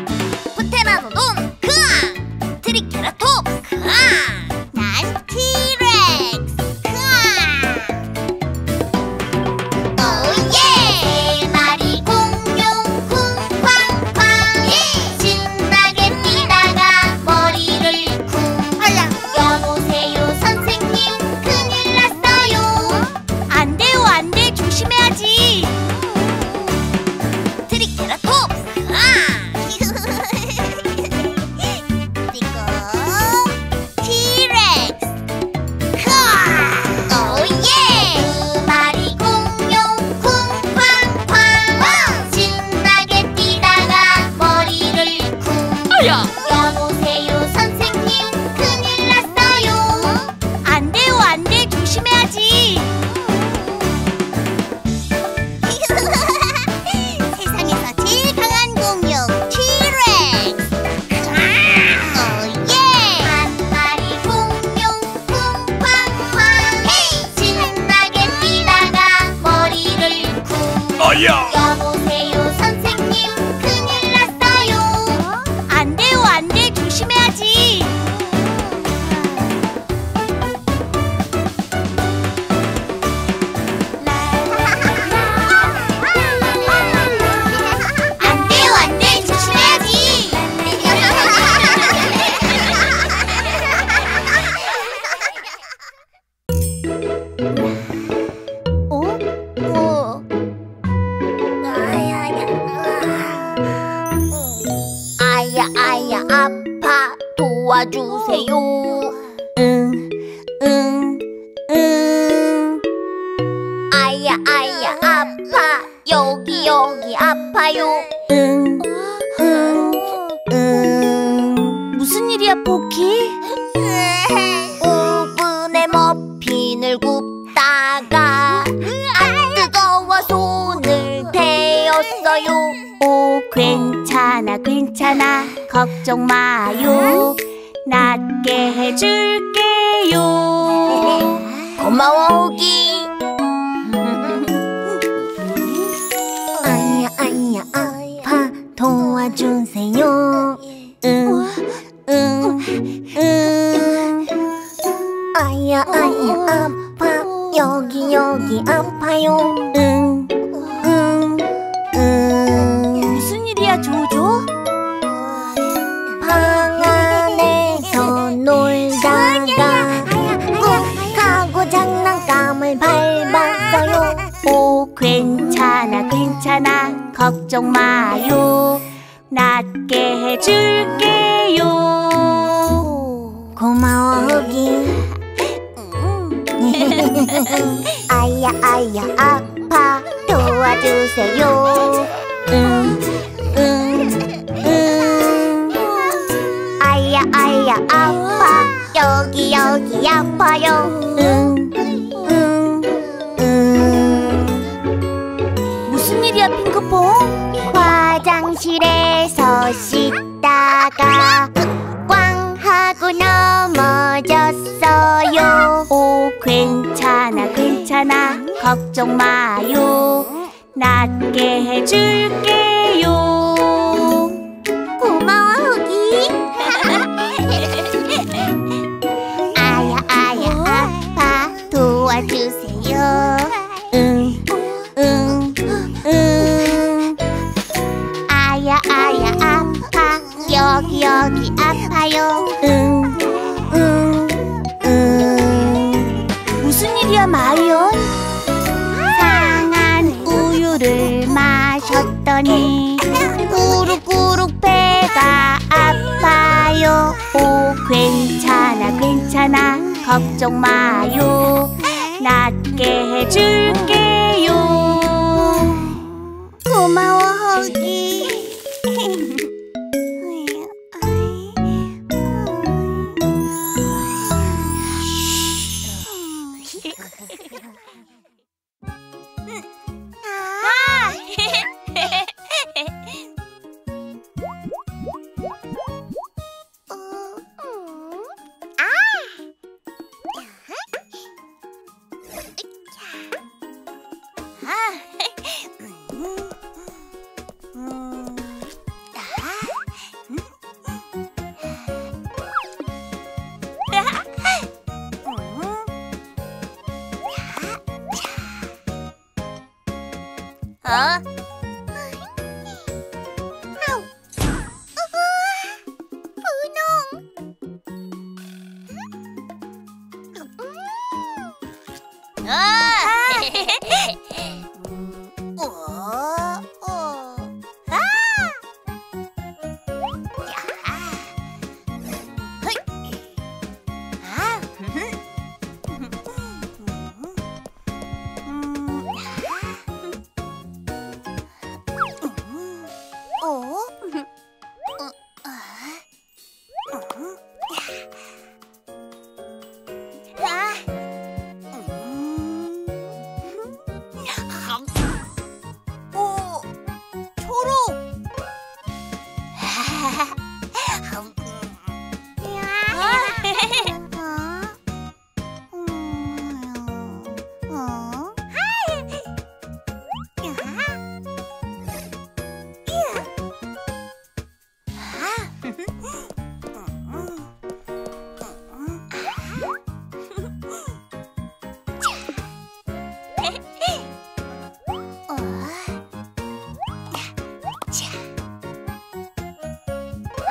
뭐야? 여보세요 선생님, 큰일 났어요. 안 돼요, 안 돼. 조심해야지. 안 돼요, 안 돼. 조심해야지. 아야 아야 아파 도와주세요. 아야 아야 아파 여기 아파요. 무슨 일이야, 포키? 오븐에 머핀을 굽다가 뜨거워 손을 대었어요. 오, 괜찮아, 괜찮아. 걱정 마요. 낫게 해줄게요. 고마워 오기. 아야 아야 아파 도와주세요. 아야 아야 아파 여기 아파요. 무슨 일이야, 조조? 방 안에서 놀다가 꾹하고 장난감을 밟았어요. 오, 괜찮아, 괜찮아. 걱정 마요. 낫게 해줄게요. 고마워 오기. 아야 아야 아파 도와주세요. 아야 아야 아파 여기 아파요. 무슨 일이야, 핑크퐁? 화장실에서 씻다가 꽝 하고 넘어졌어요. 오, 괜찮아, 괜찮아. 걱정 마요. 낫게 해줄게요. 고마워 호기. 아야 아야 아파 도와주세요. 아야 아야 아파 여기 아파요. 무슨 일이야, 마이언? 상한 우유를 마셨더니 꾸룩꾸룩 배가 아파요. 오, 괜찮아, 괜찮아. 걱정 마요. 낫게 해줄게요. 고마워 호기.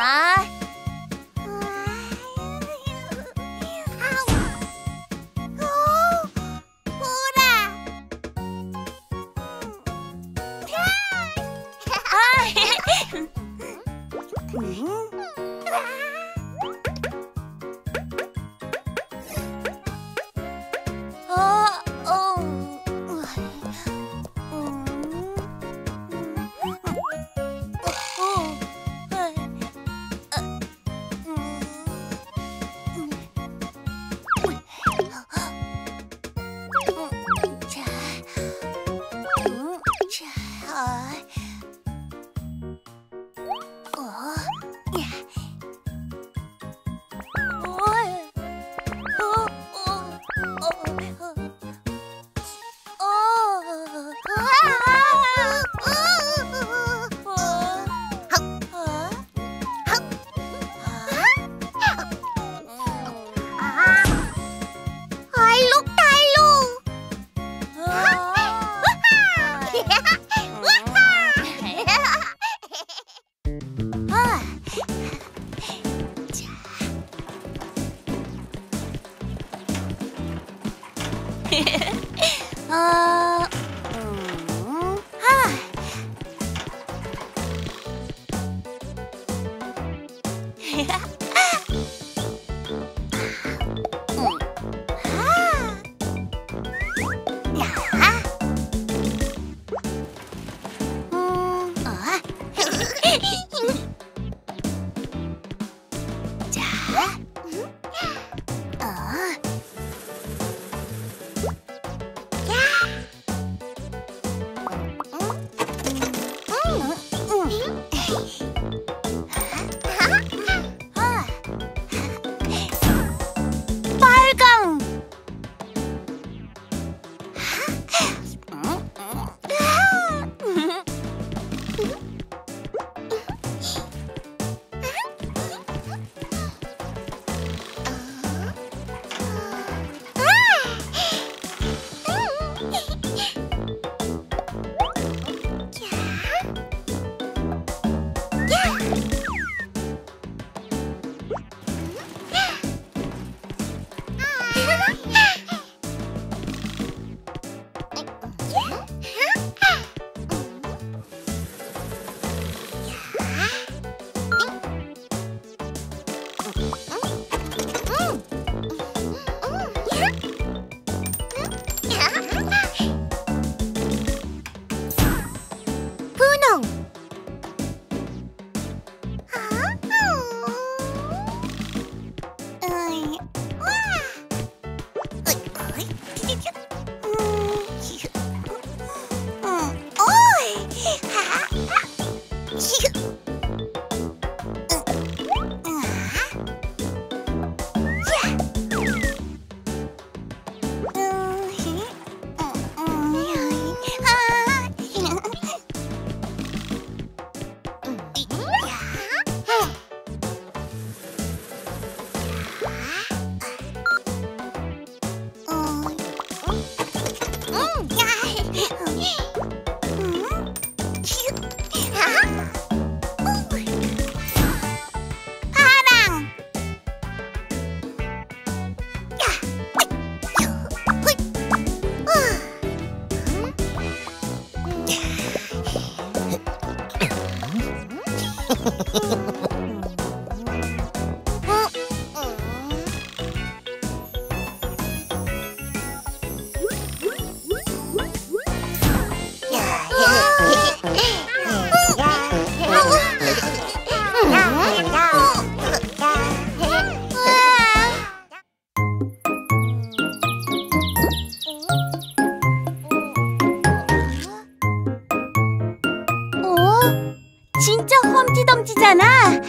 진짜 험티덤티잖아.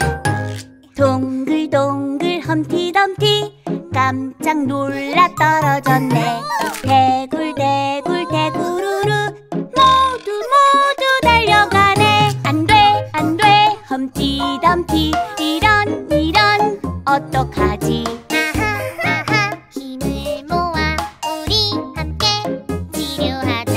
동글동글 험티덤티 깜짝 놀라 떨어졌네. 대굴대굴 대구루루 모두 달려가네. 안돼 안돼 험티덤티 이런 어떡하지. 아하 힘을 모아 우리 함께 치료하자.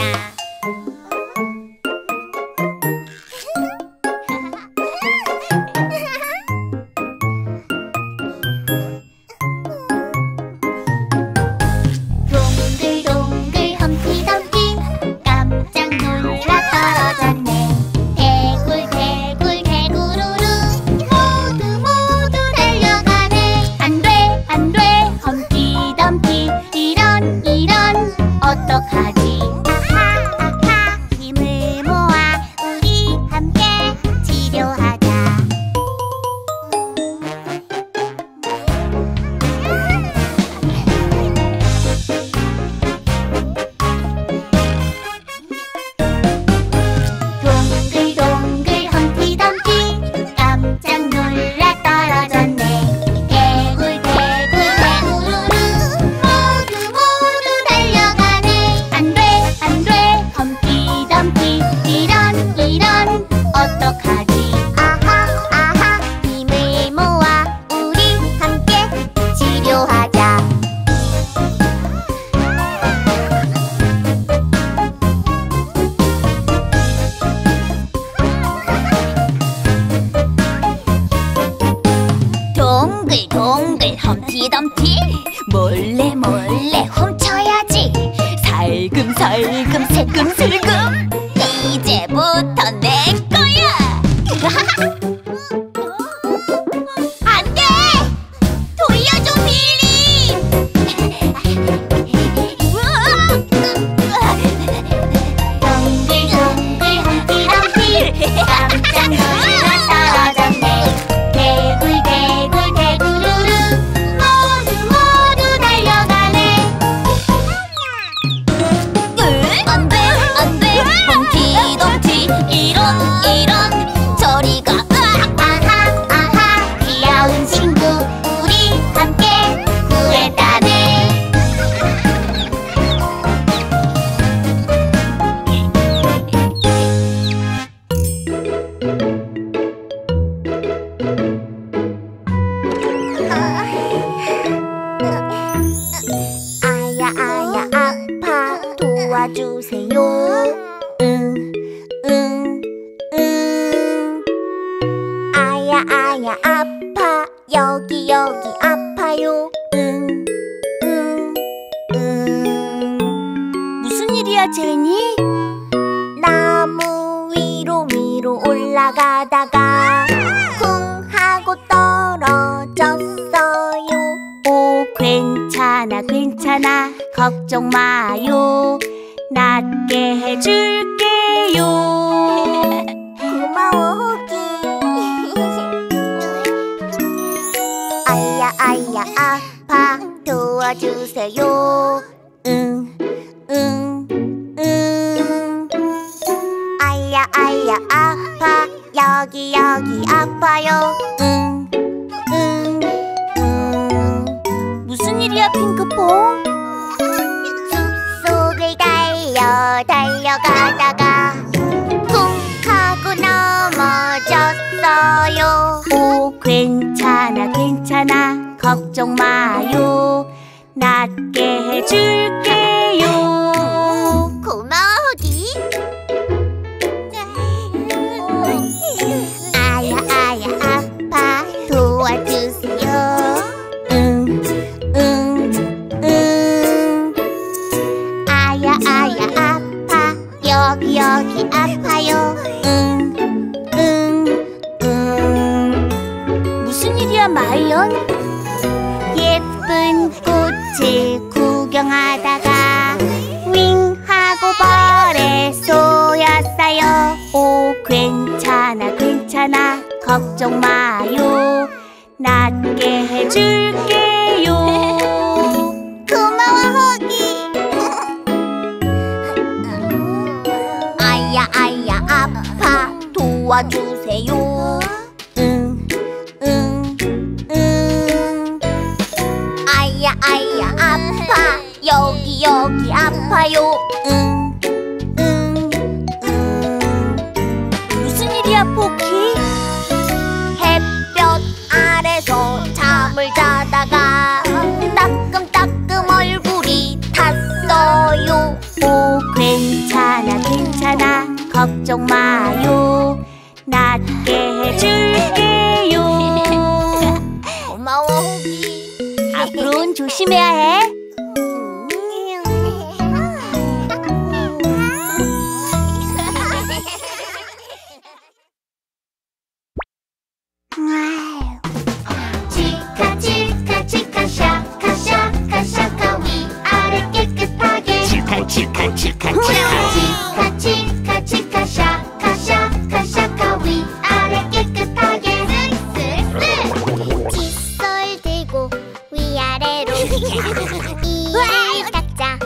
험티덤티 몰래 몰래 훔쳐야지. 살금살금 새금슬금 이제부터 내 거야. 안돼! 돌려줘 빌리! 동글동글 험티덤티 깜짝 놀라 떨어졌네. 대굴대굴 대구르르 모두 달려가네. 안돼 안돼 험티덤티 이런 저리 가. 아하 아하 귀여운 친구 우리 함께 구했다네. 아야 아야 아파 도와주세요. 아야 아야 아파 여기 아파요. 무슨 일이야 제니? 나무 위로 올라가다가 쿵 하고 떨어졌어요. 오 괜찮아 걱정 마요. 낫게 해줄게요. 고마워 호기. 아야 아야 아파 도와주세요. 아야 아야 아파 여기 아파요. 무슨 일이야 핑크퐁? 숲속을 달려가다가 쿵 하고 넘어졌어요. 오 괜찮아 걱정 마요. 낫게 해줄게요. 고마워 호기. 아야 아야 아파 도와주세요. 아야 아야 아파 여기 아파요. 무슨 일이야 마이언? 예쁜 꽃을 구경하다가 윙 하고 벌에 쏘였어요. 오 괜찮아 걱정 마요. 낫게 해줄게요. 고마워 호기. 아야 아야 아파 도와주세요. 아야 아야 아파 여기 아파요. 무슨 일이야 포키? 햇볕 아래서 잠을 자다가 따끔따끔 얼굴이 탔어요. 오 괜찮아 걱정 마요. 낫게 해줄게요. 고마워 호기. 앞으로는 조심해야 해. 치카 치카 치카 샤카 샤카 샤카 위아래 깨끗하게. 치카 치카 치카 치카 치카 치카 치카 샤카 샤카 샤카 위아래 깨끗하게. 쓱쓱쓱 칫솔 들고 위아래로 이를 닦자.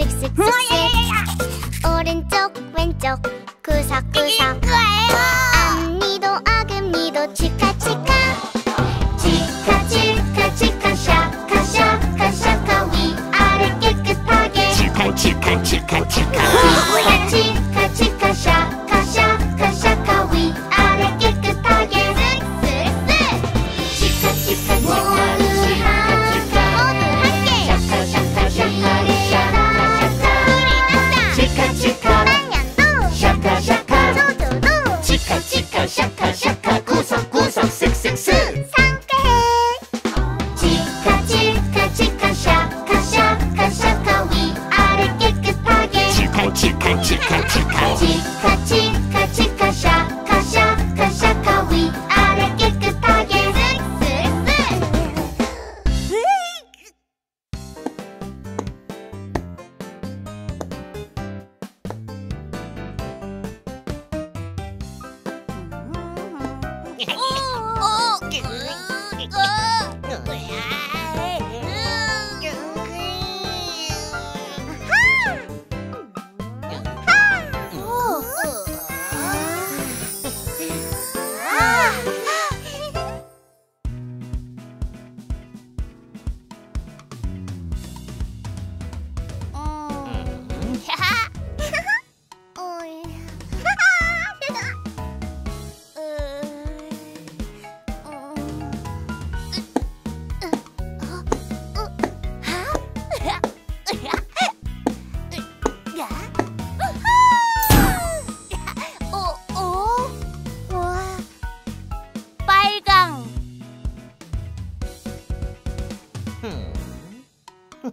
쓱쓱쓱쓱 오른쪽 왼쪽 구석구석 앞니도 어금니도 치카 치카. 치카 치카 치카 샤카 샤카 샤카 위아래 깨끗하게. 치카 치카 치카 치카 치카 치카 샤카 샤카 샤카 위아래 깨끗하게. 쓱쓱쓱 치카 치카 모두 함께 샤카 샤카 샤카 샤카 샤카 치카 치카 방향도 샤카 샤카 조조도 치카 치카 샤카 샤카 구석구석 쓱쓱쓱 상쾌해. 치카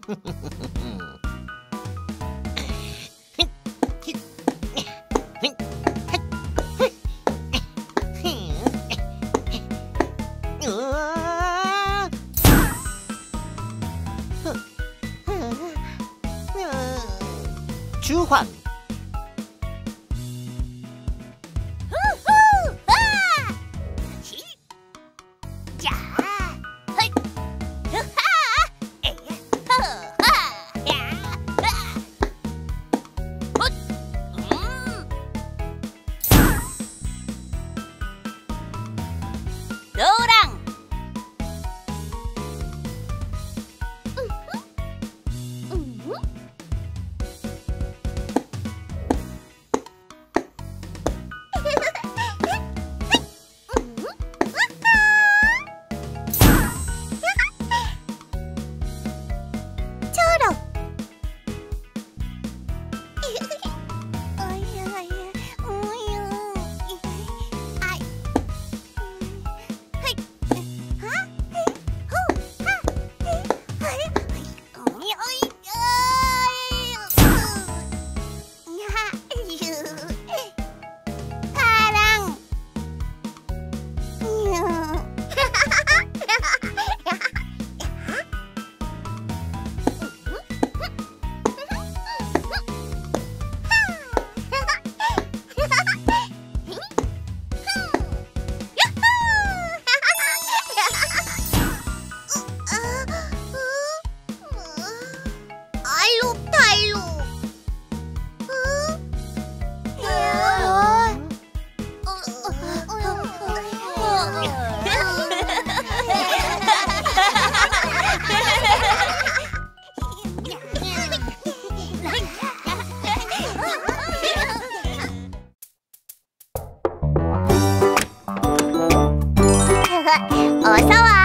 주황. 노랑. 어서와.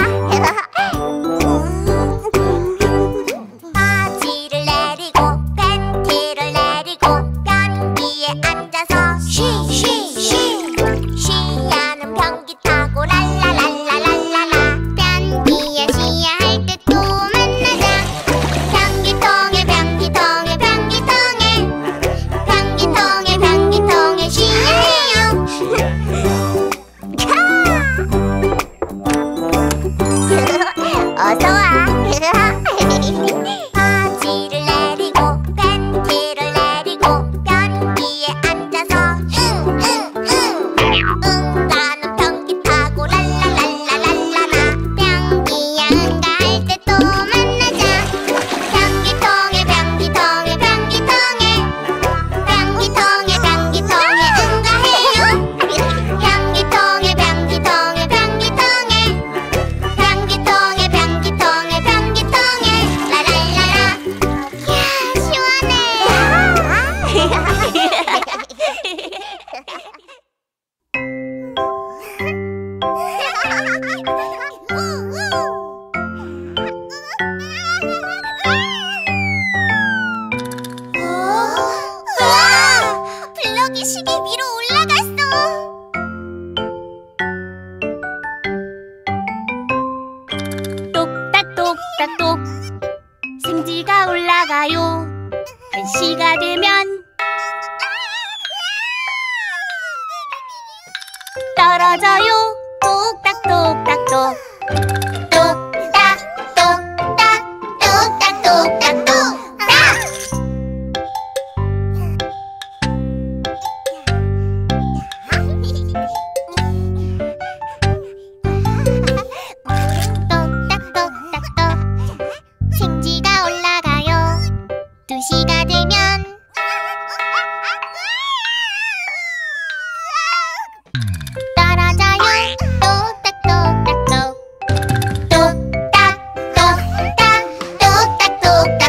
바지를 내리고 팬티를 내리고 변기에 앉아서 쉬쉬쉬 쉬야는 변기 타고 랄랄랄랄랄라 변기에 쉬야 할 때 또 만나자 변기통에 변기통에 변기통에 변기통에 변기통에 쉬야 해요. 어서와. 바지를 내리고 팬티를 내리고 변기에 앉아서 나는 변기 타고 랄랄랄랄랄라 변기야 응가 할 때 또 만나자 변기통에 변기통에 변기통에 변기통에 변기통에 응가해요. 변기통에 변기통에 변기통에 변기통에 변기통에 변기통에 라랄라라. 이야 우와! 블럭이 시계 위로 올라갔어. 똑딱똑딱똑 생지가 올라가요. 1시가 되면 떨어져요. 똑딱똑딱똑 똑딱똑딱 똑딱똑딱똑딱. 똑딱똑딱똑 생지가 올라가요. 2시가 되면 떨어져요. 똑딱똑딱똑 똑딱똑딱 똑딱똑딱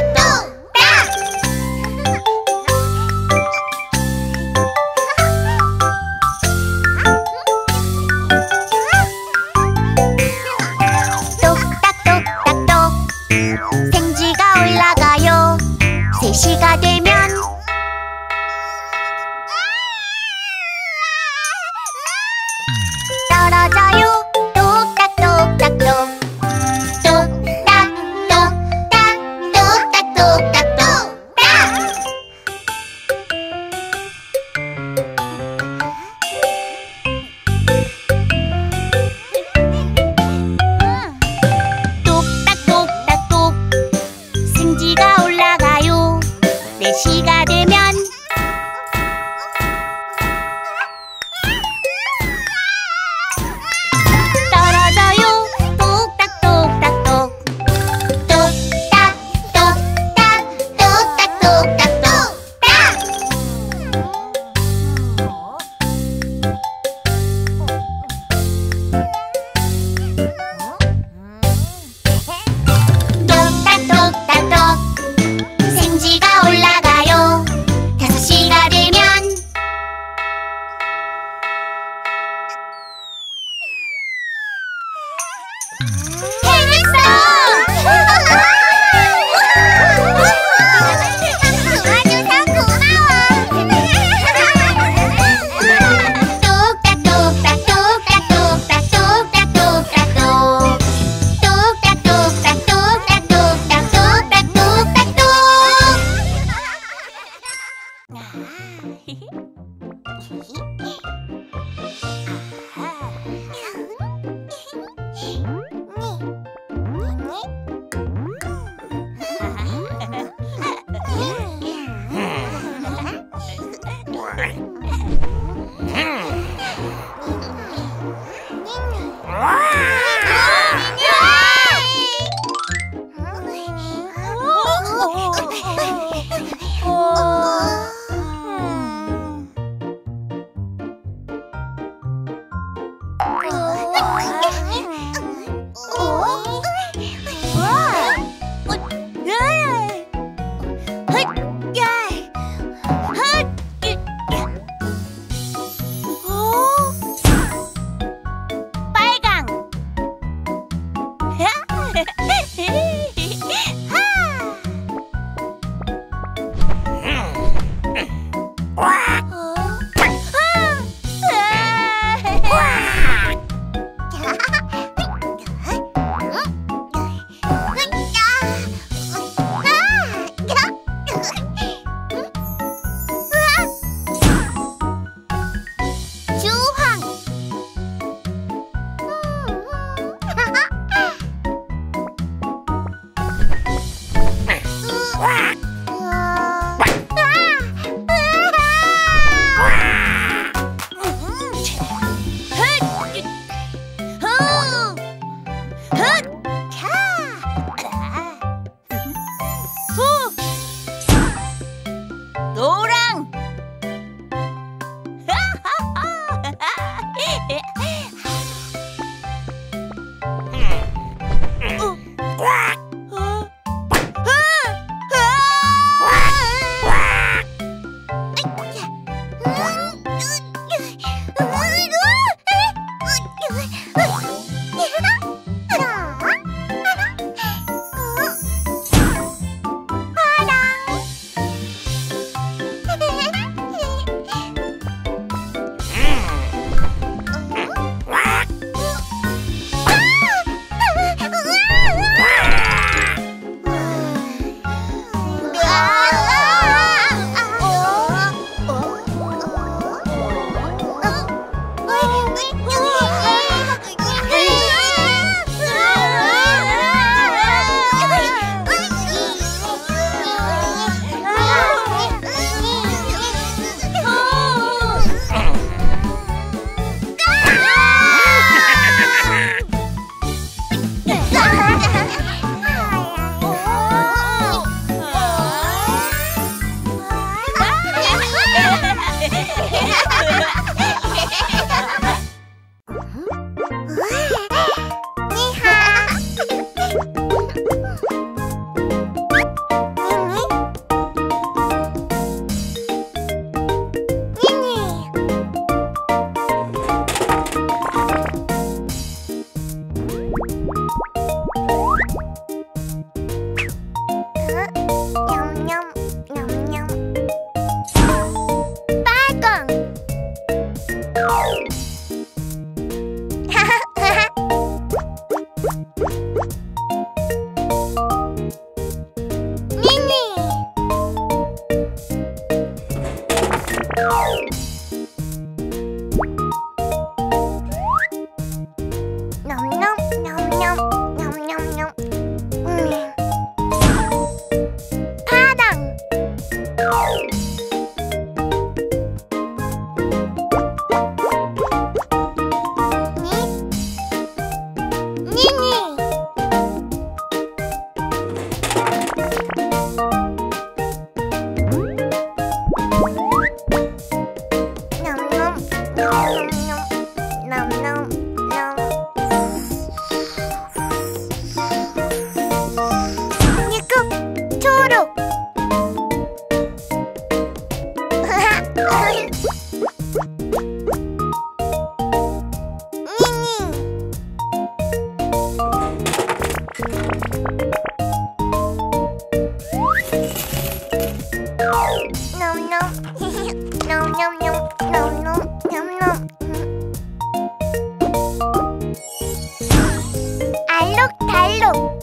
알록달록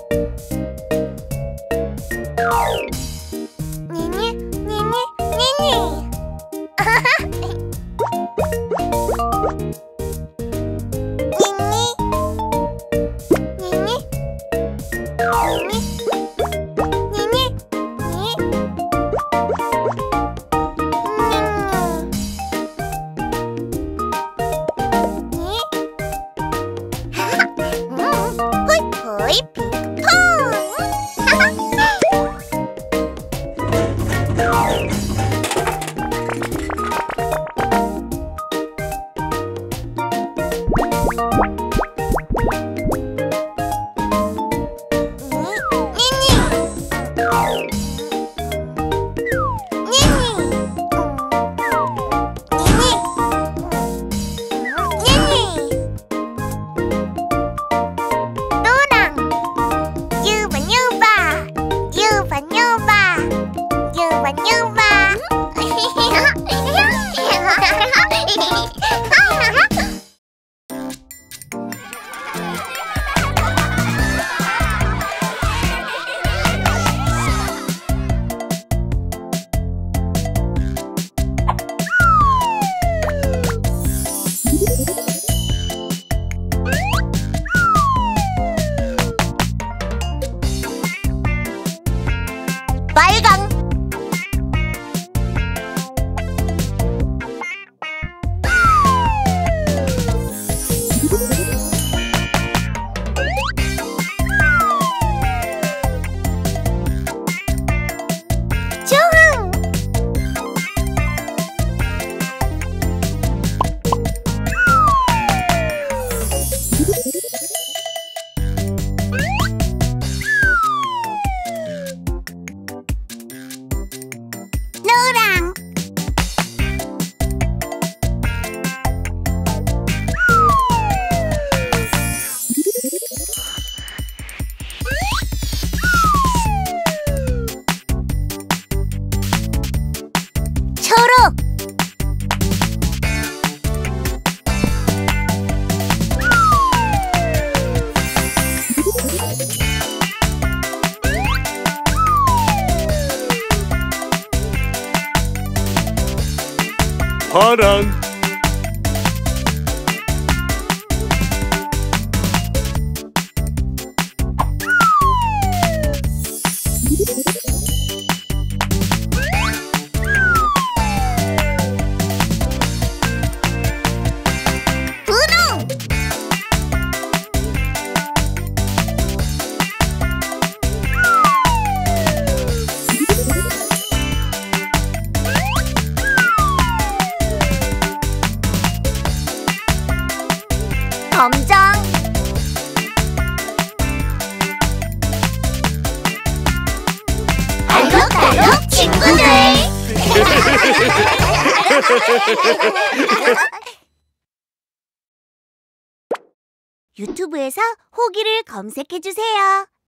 니니 니니 니니 호이 핑크퐁 빨강 주황 노랑 초록 파랑 분홍 검정 알록달록 친구들 유튜브에서 호기를 검색해주세요.